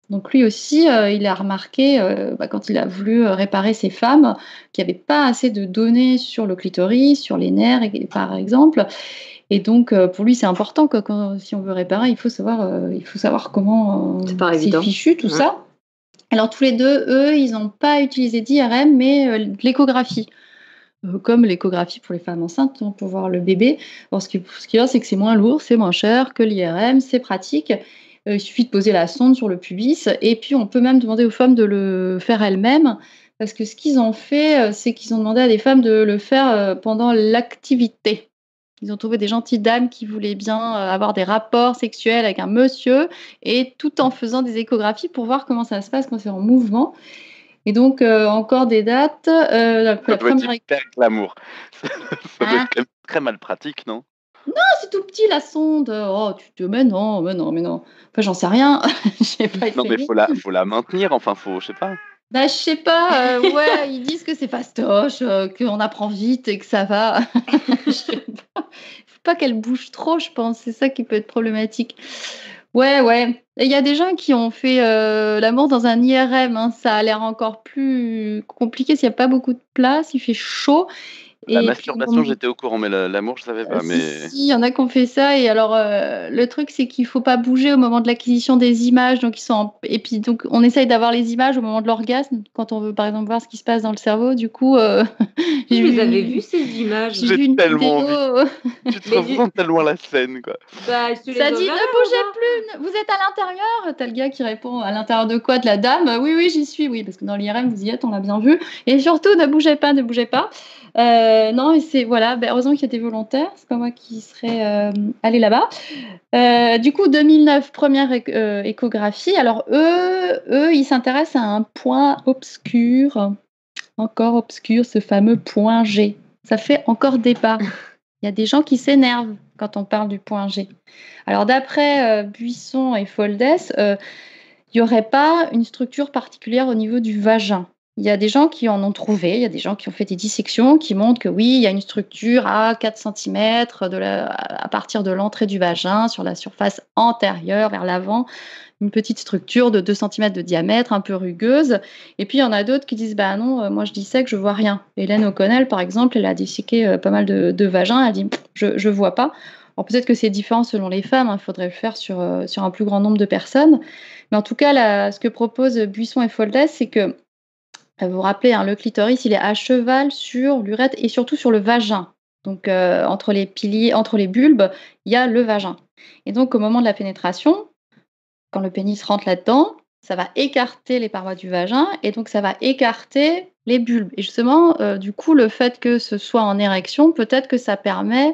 C: Donc lui aussi, euh, il a remarqué, euh, bah, quand il a voulu euh, réparer ses femmes, qu'il n'y avait pas assez de données sur le clitoris, sur les nerfs, et- par exemple. Et donc, euh, pour lui, c'est important, quoi, quand, si on veut réparer, il faut savoir, euh, il faut savoir comment euh,
B: C'est pas évident.
C: fichu, tout
B: Ouais.
C: ça. Alors, tous les deux, eux, ils n'ont pas utilisé d'I R M, mais euh, de l'échographie. Euh, comme l'échographie pour les femmes enceintes, hein, pour voir le bébé. Alors, ce qui, ce qu'il y a, c'est que c'est moins lourd, c'est moins cher que l'I R M, c'est pratique. Euh, il suffit de poser la sonde sur le pubis. Et puis, on peut même demander aux femmes de le faire elles-mêmes. Parce que ce qu'ils ont fait, euh, c'est qu'ils ont demandé à des femmes de le faire euh, pendant l'activité. Ils ont trouvé des gentilles dames qui voulaient bien euh, avoir des rapports sexuels avec un monsieur, et tout en faisant des échographies pour voir comment ça se passe quand c'est en mouvement. Et donc, euh, encore des dates. Euh, la,
E: Ça
C: la
E: doit être
C: première
E: hyper glamour. Ça doit
C: Hein
E: être quand même très mal pratique, non?
C: c'est tout petit la sonde. Oh, tu te. Mais non, mais non, mais non. Enfin, j'en sais rien. J'ai pas
E: Non, mais
C: essayé.
E: faut la, faut la maintenir, enfin, faut, je sais pas.
C: Bah, je sais pas. euh, ouais, ils disent que c'est fastoche, euh, qu'on apprend vite et que ça va. Je sais pas. Faut pas qu'elle bouge trop, je pense. C'est ça qui peut être problématique. Ouais, ouais. Et il y a des gens qui ont fait euh, l'amour dans un I R M, hein. Ça a l'air encore plus compliqué s'il n'y a pas beaucoup de place, il fait chaud.
E: La
C: Et puis,
E: masturbation, j'étais au courant, mais la- l'amour, je savais
C: Euh,
E: pas.
C: si,
E: Mais
C: si, il y en a qui ont fait ça. Et alors, euh, le truc, c'est qu'il faut pas bouger au moment de l'acquisition des images. Donc, ils sont en- Et puis, donc, on essaye d'avoir les images au moment de l'orgasme, quand on veut, par exemple, voir ce qui se passe dans le cerveau. Du coup, euh, j'ai
B: Vous
C: vu,
B: avez vu ces images?
C: j'ai
E: J'ai
C: vu une
E: tellement
C: vidéo.
E: envie. tu te
B: Mais
E: ressens tellement la scène, quoi.
B: Bah, je te les
C: Ça dit,
B: enverrai,
C: ne
B: au
C: bougez
B: revoir.
C: plus, ne- vous êtes à l'intérieur. T'as le gars qui répond, à l'intérieur de quoi? De la dame? Oui, oui, j'y suis, oui, parce que dans l'I R M, vous y êtes, on l'a bien vu. Et surtout, ne bougez pas, ne bougez pas. Euh, non, et c'est, voilà, ben, heureusement qu'il y a des volontaires, c'est pas moi qui serais euh, allée là-bas. Euh, du coup, deux mille neuf, première éc- euh, échographie. Alors, eux, eux, ils s'intéressent à un point obscur, encore obscur, ce fameux point G. Ça fait encore débat. Il y a des gens qui s'énervent quand on parle du point G. Alors, d'après euh, Buisson et Foldes, euh, il n'y aurait pas une structure particulière au niveau du vagin. Il y a des gens qui en ont trouvé, il y a des gens qui ont fait des dissections qui montrent que oui, il y a une structure à quatre centimètres de la- à partir de l'entrée du vagin, sur la surface antérieure, vers l'avant, une petite structure de deux centimètres de diamètre, un peu rugueuse. Et puis il y en a d'autres qui disent bah non, euh, moi je dissèque, je vois rien. Hélène O'Connell, par exemple, elle a disséqué euh, pas mal de, de vagins, elle dit je, je vois pas. Alors peut-être que c'est différent selon les femmes, il faudrait le faire sur, euh, sur un plus grand nombre de personnes. Mais en tout cas, là, ce que proposent Buisson et Foldes, c'est que, vous vous rappelez, hein, le clitoris, il est à cheval sur l'urètre et surtout sur le vagin. Donc, euh, entre les piliers, entre les bulbes, il y a le vagin. Et donc, au moment de la pénétration, quand le pénis rentre là-dedans, ça va écarter les parois du vagin et donc ça va écarter les bulbes. Et justement, euh, du coup, le fait que ce soit en érection, peut-être que ça permet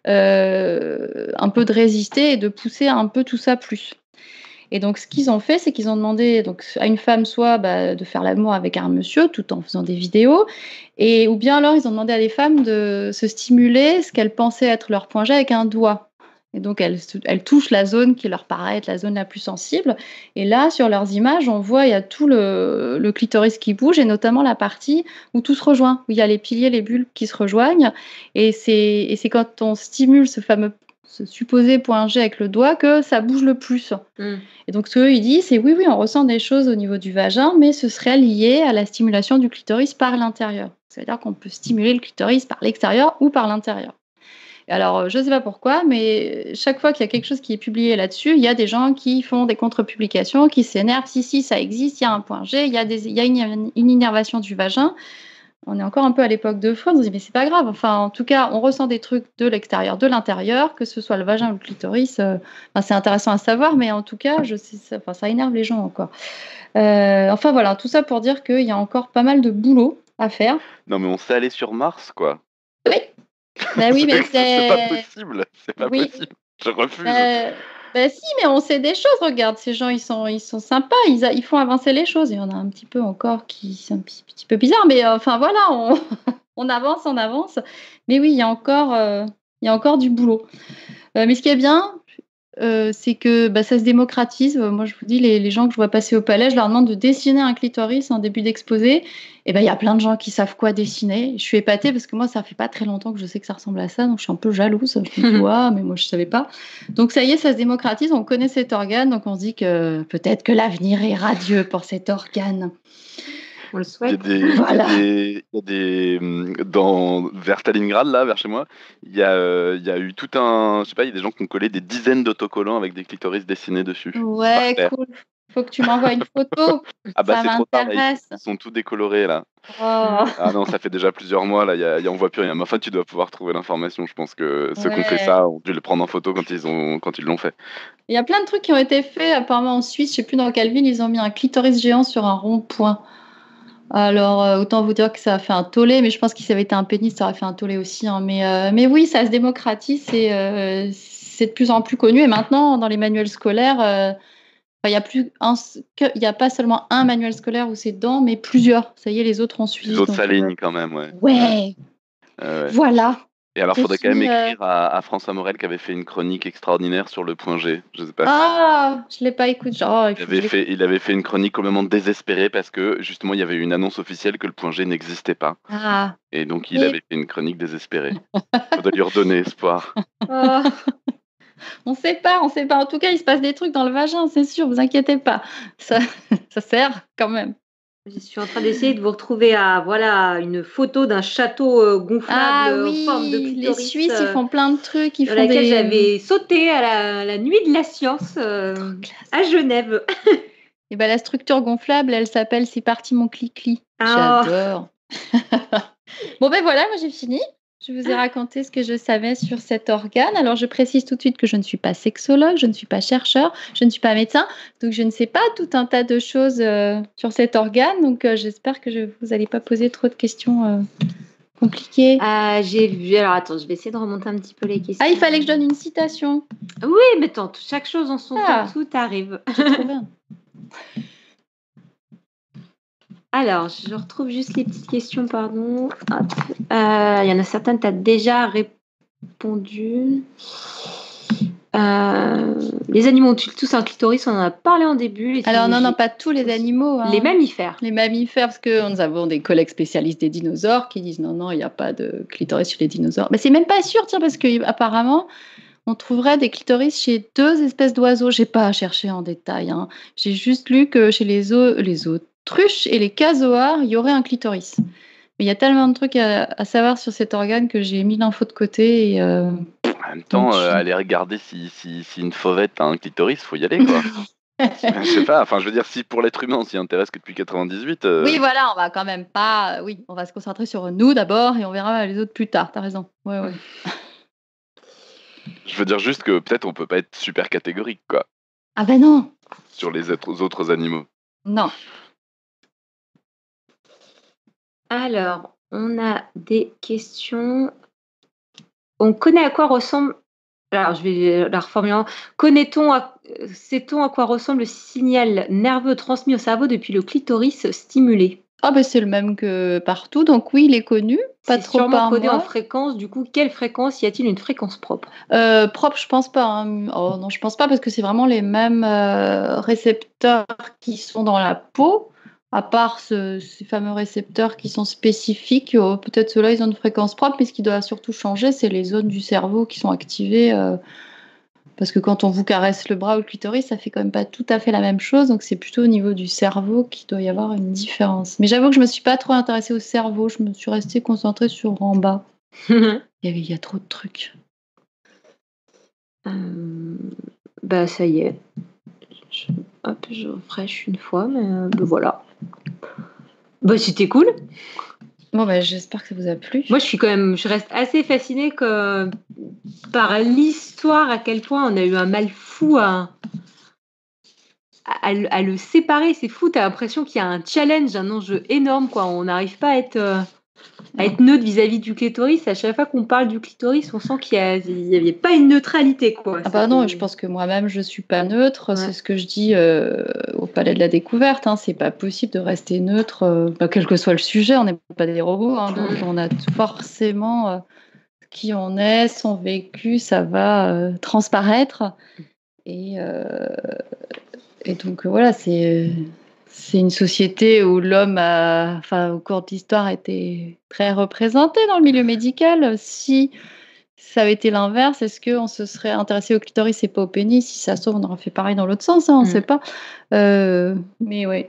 C: euh, un peu de résister et de pousser un peu tout ça plus. Et donc, ce qu'ils ont fait, c'est qu'ils ont demandé donc, à une femme soit bah, de faire l'amour avec un monsieur tout en faisant des vidéos, et, ou bien alors ils ont demandé à des femmes de se stimuler ce qu'elles pensaient être leur point G avec un doigt. Et donc, elles, elles touchent la zone qui leur paraît être la zone la plus sensible. Et là, sur leurs images, on voit il y a tout le, le clitoris qui bouge, et notamment la partie où tout se rejoint, où il y a les piliers, les bulbes qui se rejoignent. Et c'est, et c'est quand on stimule ce fameux ce supposé point G avec le doigt que ça bouge le plus.
B: Mm.
C: Et donc, ce qu'il dit, c'est oui, oui, on ressent des choses au niveau du vagin, mais ce serait lié à la stimulation du clitoris par l'intérieur. Ça veut dire qu'on peut stimuler le clitoris par l'extérieur ou par l'intérieur. Et alors, je ne sais pas pourquoi, mais chaque fois qu'il y a quelque chose qui est publié là-dessus, il y a des gens qui font des contre-publications, qui s'énervent. Si, si, ça existe, il y a un point G, il y a, des, il y a une, une innervation du vagin. On est encore un peu à l'époque de Freud, on se dit mais c'est pas grave. Enfin, en tout cas, on ressent des trucs de l'extérieur, de l'intérieur, que ce soit le vagin ou le clitoris. Euh, enfin, c'est intéressant à savoir, mais en tout cas, je sais, ça, enfin, ça énerve les gens encore. Euh, enfin voilà, tout ça pour dire qu'il y a encore pas mal de boulot à faire.
E: Non, mais on sait aller sur Mars, quoi.
C: Oui. Bah oui, mais
E: c'est c'est pas
C: c'est.
E: possible. C'est pas
C: Oui.
E: possible. Je refuse.
C: Euh, bah si, mais on sait des choses. Regarde, ces gens, ils sont, ils sont sympas. Ils, a- ils font avancer les choses. Il y en a un petit peu encore qui sont un petit, petit peu bizarres, mais euh, enfin voilà, on, on avance, on avance. Mais oui, il y a encore, euh, il y a encore du boulot. Euh, mais ce qui est bien, euh, c'est que bah, ça se démocratise. Moi, je vous dis, les, les gens que je vois passer au palais, je leur demande de dessiner un clitoris en début d'exposé. Et ben, il y a plein de gens qui savent quoi dessiner. Je suis épatée parce que moi, ça fait pas très longtemps que je sais que ça ressemble à ça, donc je suis un peu jalouse. Je me dis, ouais, mais moi, je savais pas. Donc ça y est, ça se démocratise. On connaît cet organe, donc on se dit que peut-être que l'avenir est radieux pour cet organe.
B: On le
E: Il y a
B: souhaite.
E: des,
C: Voilà.
E: il y a des, il y a des, hum, dans, vers Stalingrad, là, vers chez moi, il y a, euh, il y a eu tout un, je sais pas, il y a des gens qui ont collé des dizaines d'autocollants avec des clitoris dessinés dessus.
C: Ouais,
E: par terre.
C: cool. Faut que tu m'envoies une photo.
E: Ah bah
C: Ça
E: c'est trop tard, là, ils,
C: m'intéresse.
E: ils sont tous décolorés, là.
C: Oh.
E: Ah non, ça fait déjà plusieurs mois, là, il y a, il y a- on voit plus rien. Mais enfin, tu dois pouvoir trouver l'information. Je pense que ceux qui ont fait
C: Ouais.
E: ça ont dû le prendre en photo quand ils ont, quand ils l'ont fait.
C: Il y a plein de trucs qui ont été faits, apparemment en Suisse, je sais plus dans quelle ville, ils ont mis un clitoris géant sur un rond-point. Alors, euh, autant vous dire que ça a fait un tollé, mais je pense que si ça avait été un pénis, ça aurait fait un tollé aussi. Hein. Mais, euh, mais oui, ça se démocratise, c'est, euh, c'est de plus en plus connu. Et maintenant, dans les manuels scolaires, euh, il n'y a, plus un, que, y a pas seulement un manuel scolaire où c'est dedans, mais plusieurs. Ça y est, les autres ont suivi.
E: Les autres
C: donc, euh,
E: s'alignent quand même, ouais.
C: Ouais,
E: Euh, ouais.
C: voilà.
E: Et alors,
C: C'est
E: faudrait quand même
C: fini, euh.
E: écrire à, à François Morel qui avait fait une chronique extraordinaire sur le point G. Je sais pas.
C: Ah, je l'ai pas écouté. Oh, il
E: Il
C: faut que
E: avait,
C: je l'écoute.
E: fait, il avait fait une chronique complètement désespérée parce que justement il y avait eu une annonce officielle que le point G n'existait pas.
C: Ah,
E: Et donc il
C: Et-
E: avait fait une chronique désespérée. Ça doit lui redonner espoir.
B: Oh.
C: on sait pas, on sait pas. En tout cas, il se passe des trucs dans le vagin, c'est sûr, vous inquiétez pas. Ça, ça sert quand même.
B: Je suis en train d'essayer de vous retrouver à voilà une photo d'un château euh, gonflable
C: Ah
B: euh, en forme de
C: oui, les
B: clitoris
C: Suisses, ils
B: euh,
C: font plein de trucs, ils
B: sur
C: font
B: laquelle
C: des...
B: j'avais sauté à la, la nuit de la science euh, à Genève.
C: Et ben, la structure gonflable, elle s'appelle C'est parti mon clic-clic.
B: Ah.
C: J'adore. Bon ben voilà, moi j'ai fini. Je vous ai raconté ce que je savais sur cet organe. Alors je précise tout de suite que je ne suis pas sexologue, je ne suis pas chercheur, je ne suis pas médecin, donc je ne sais pas tout un tas de choses euh, sur cet organe. Donc euh, j'espère que je, vous n'allez pas poser trop de questions euh, compliquées.
B: Ah, j'ai vu. Alors attends, je vais essayer de remonter un petit peu les questions.
C: Ah, il fallait que je donne une citation.
B: Oui, mais tant chaque chose en son
C: Ah.
B: temps, tout arrive.
C: J'ai trouvé un.
B: Alors, je retrouve juste les petites questions, pardon. Hop. Euh, Il y en a certaines, tu as déjà répondu. Euh, les animaux ont tous un clitoris, on en a parlé en début. Les
C: Alors non, non,
B: technologies-
C: pas tous les animaux. hein.
B: Les mammifères.
C: Les mammifères, parce que nous avons des collègues spécialistes des dinosaures qui disent non, non, il n'y a pas de clitoris chez les dinosaures. Mais c'est même pas sûr, tiens, parce qu'apparemment, on trouverait des clitoris chez deux espèces d'oiseaux. J'ai pas cherché en détail. Hein. J'ai juste lu que chez les, o- les autruches et les casoars, il y aurait un clitoris. Mais il y a tellement de trucs à, à savoir sur cet organe que j'ai mis l'info de côté. Et, euh,
E: En même temps,
C: Donc,
E: euh,
C: je-
E: aller regarder si, si, si une fauvette a un clitoris, faut y aller quoi. Je sais pas, enfin je veux dire, si pour l'être humain on s'y intéresse que depuis quatre-vingt-dix-huit. euh,
C: Oui, voilà, on va quand même pas. Oui, on va se concentrer sur nous d'abord et on verra les autres plus tard. T'as raison. Ouais, ouais.
E: Je veux dire juste que peut-être on peut pas être super catégorique quoi
C: Ah ben non,
E: sur les autres, autres animaux.
C: non.
B: Alors, on a des questions. On connaît à quoi ressemble. Alors, je vais la reformuler. Connaît-on, à... sait-on à quoi ressemble le signal nerveux transmis au cerveau depuis le clitoris stimulé?
C: Ah ben c'est le même que partout, donc oui, il est connu. Pas
B: C'est
C: trop
B: sûrement
C: par
B: codé en
C: moi.
B: fréquence. Du coup, quelle fréquence? Y a-t-il une fréquence propre?
C: Euh, propre, je pense pas. hein. Oh non, je pense pas parce que c'est vraiment les mêmes euh, récepteurs qui sont dans la peau, à part ce- ces fameux récepteurs qui sont spécifiques. Oh, peut-être ceux-là, ils ont une fréquence propre, mais ce qui doit surtout changer, c'est les zones du cerveau qui sont activées. euh, parce que quand on vous caresse le bras ou le clitoris, ça fait quand même pas tout à fait la même chose. Donc c'est plutôt au niveau du cerveau qu'il doit y avoir une différence. Mais j'avoue que je me suis pas trop intéressée au cerveau. Je me suis restée concentrée sur en bas. Il y avait, il y a trop de trucs.
B: Euh, bah ça y est. Je, hop, je refresh une fois, mais euh, bah, voilà. Bah c'était cool.
C: Bon, bah, j'espère que ça vous a plu.
B: Moi, je suis quand même, je reste assez fascinée que, par l'histoire, à quel point on a eu un mal fou à, à, à le- à le séparer. C'est fou, t'as l'impression qu'il y a un challenge, un enjeu énorme, quoi. On n'arrive pas à être, euh, à être neutre vis-à-vis du clitoris. À chaque fois qu'on parle du clitoris, on sent qu'il n'y avait pas une neutralité, quoi.
C: Ah bah non,
B: C'était-
C: je pense que moi-même je suis pas neutre,
B: Ouais.
C: c'est ce que je dis euh, au Palais de la Découverte, hein. C'est pas possible de rester neutre, euh, bah, quel que soit le sujet, on n'est pas des robots, hein, donc
B: Mm.
C: on a tout- forcément euh, qui on est, son vécu, ça va euh, transparaître. Et, euh, et donc voilà, c'est, c'est une société où l'homme, a, enfin, au cours de l'histoire, a été très représenté dans le milieu médical. Si ça avait été l'inverse, est-ce qu'on se serait intéressé au clitoris et pas au pénis? Si ça se trouve, on aurait fait pareil dans l'autre sens, hein, on ne mmh. sait pas. Euh, mais oui.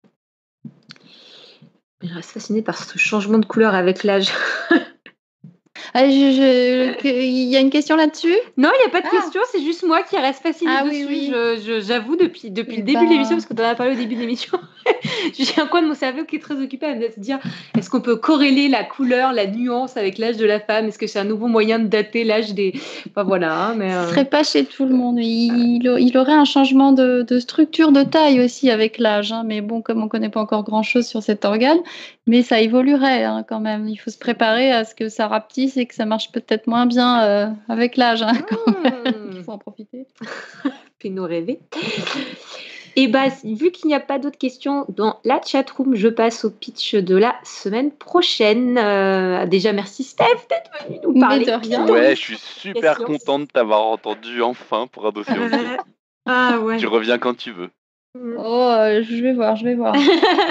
B: Je reste fascinée par ce changement de couleur avec l'âge.
C: Ah, je, je, il y a une question là-dessus?
B: Non, il n'y a pas de ah. question, c'est juste moi qui reste fascinée ah, dessus. Oui, oui. Je, je, j'avoue, depuis, depuis le début ben... de l'émission, parce que tu en as parlé au début de l'émission, j'ai un coin de mon cerveau qui est très occupé à me dire est-ce qu'on peut corréler la couleur, la nuance avec l'âge de la femme? Est-ce que c'est un nouveau moyen de dater l'âge des. Enfin voilà. Hein, mais, euh...
C: Ce ne serait pas chez tout le monde. Il, il aurait un changement de, de structure, de taille aussi avec l'âge. Hein, mais bon, comme on ne connaît pas encore grand-chose sur cet organe, mais ça évoluerait hein, quand même. Il faut se préparer à ce que ça rapetisse et que ça marche peut-être moins bien euh, avec l'âge. Hein, quand même. Il faut en profiter.
B: Fais-nous rêver. Et bah, vu qu'il n'y a pas d'autres questions dans la chatroom, je passe au pitch de la semaine prochaine. Euh, déjà, merci Steph d'être venu nous parler.
C: Mais de rien.
E: Ouais, je suis super contente de t'avoir entendu enfin pour un dossier aussi.
B: Ah ouais.
E: Tu reviens quand tu veux.
C: Oh, euh, je vais voir, je vais voir.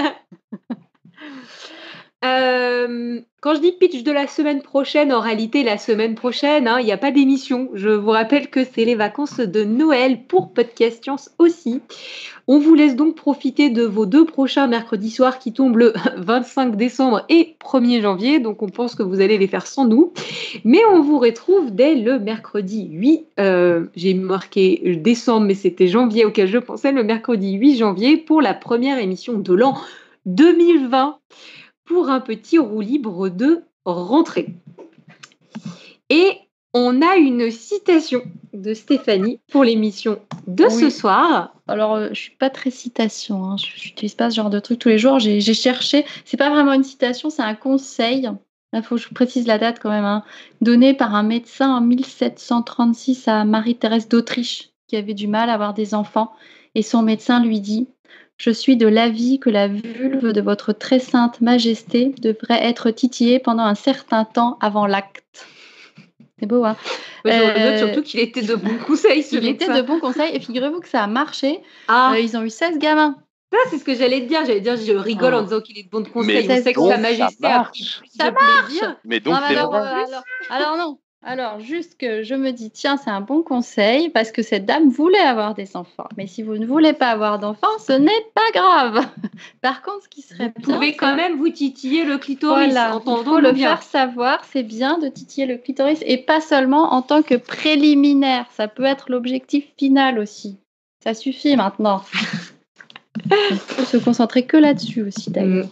B: Euh, quand je dis pitch de la semaine prochaine, en réalité, la semaine prochaine, il hein, n'y a pas d'émission. Je vous rappelle que c'est les vacances de Noël pour Podcast Science aussi. On vous laisse donc profiter de vos deux prochains mercredis soirs qui tombent le vingt-cinq décembre et premier janvier. Donc, on pense que vous allez les faire sans nous. Mais on vous retrouve dès le mercredi huit. Euh, j'ai marqué décembre, mais c'était janvier auquel je pensais. Le mercredi huit janvier pour la première émission de l'an deux mille vingt. Pour un petit roue libre de rentrée. Et on a une citation de Stéphanie pour l'émission de oui. ce soir.
C: Alors, euh, je ne suis pas très citation, hein. Je n'utilise pas ce genre de truc tous les jours. J'ai, j'ai cherché, ce n'est pas vraiment une citation, c'est un conseil. Il faut que je vous précise la date quand même. Hein. Donné par un médecin en mille sept cent trente-six à Marie-Thérèse d'Autriche, qui avait du mal à avoir des enfants. Et son médecin lui dit « Je suis de l'avis que la vulve de votre très sainte majesté devrait être titillée pendant un certain temps avant l'acte. » C'est beau, hein?
B: Moi, je euh, note surtout qu'il était de bons conseils.
C: Il était de bons conseils. Et figurez-vous que ça a marché.
B: Ah.
C: Euh, ils ont eu seize gamins.
B: Ça, c'est ce que j'allais te dire. J'allais dire, je rigole oh. en disant qu'il est de bons conseils.
E: Mais
B: on sait que sa majesté a pris plus
C: ça
B: de
C: marche.
B: plaisir.
E: Mais donc,
C: non,
E: c'est
C: alors,
E: vrai.
C: euh, alors, alors non. Alors, juste que je me dis, tiens, c'est un bon conseil parce que cette dame voulait avoir des enfants. Mais si vous ne voulez pas avoir d'enfants, ce n'est pas grave. Par contre, ce qui serait
B: vous
C: bien...
B: Vous pouvez quand même vous titiller le clitoris.
C: Voilà, il faut le bien. faire savoir. C'est bien de titiller le clitoris et pas seulement en tant que préliminaire. Ça peut être l'objectif final aussi. Ça suffit maintenant. Il faut se concentrer que là-dessus aussi, d'ailleurs.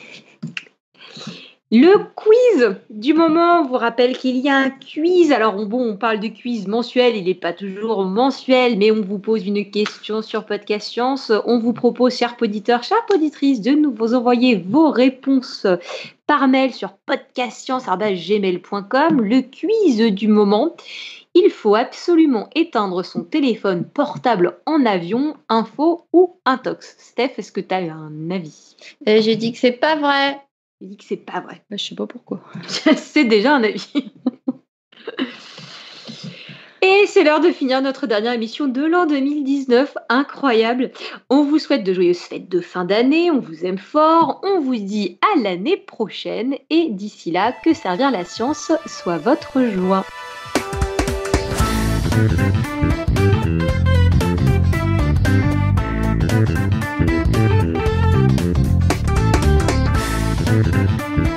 B: Le quiz du moment, on vous rappelle qu'il y a un quiz. Alors bon, on parle de quiz mensuel, il n'est pas toujours mensuel, mais on vous pose une question sur Podcast Science. On vous propose, chers auditeurs, chères auditrices, de nous vous envoyer vos réponses par mail sur podcastscience arobase gmail point com. Le quiz du moment, il faut absolument éteindre son téléphone portable en avion, info ou intox. Steph, est-ce que tu as un avis?
C: euh, J'ai dit que c'est pas vrai.
B: Il dit que c'est pas vrai.
C: Bah, je sais pas pourquoi.
B: C'est déjà un avis. Et c'est l'heure de finir notre dernière émission de l'an deux mille dix-neuf. Incroyable. On vous souhaite de joyeuses fêtes de fin d'année. On vous aime fort. On vous dit à l'année prochaine. Et d'ici là, que servir la science soit votre joie. Thank you.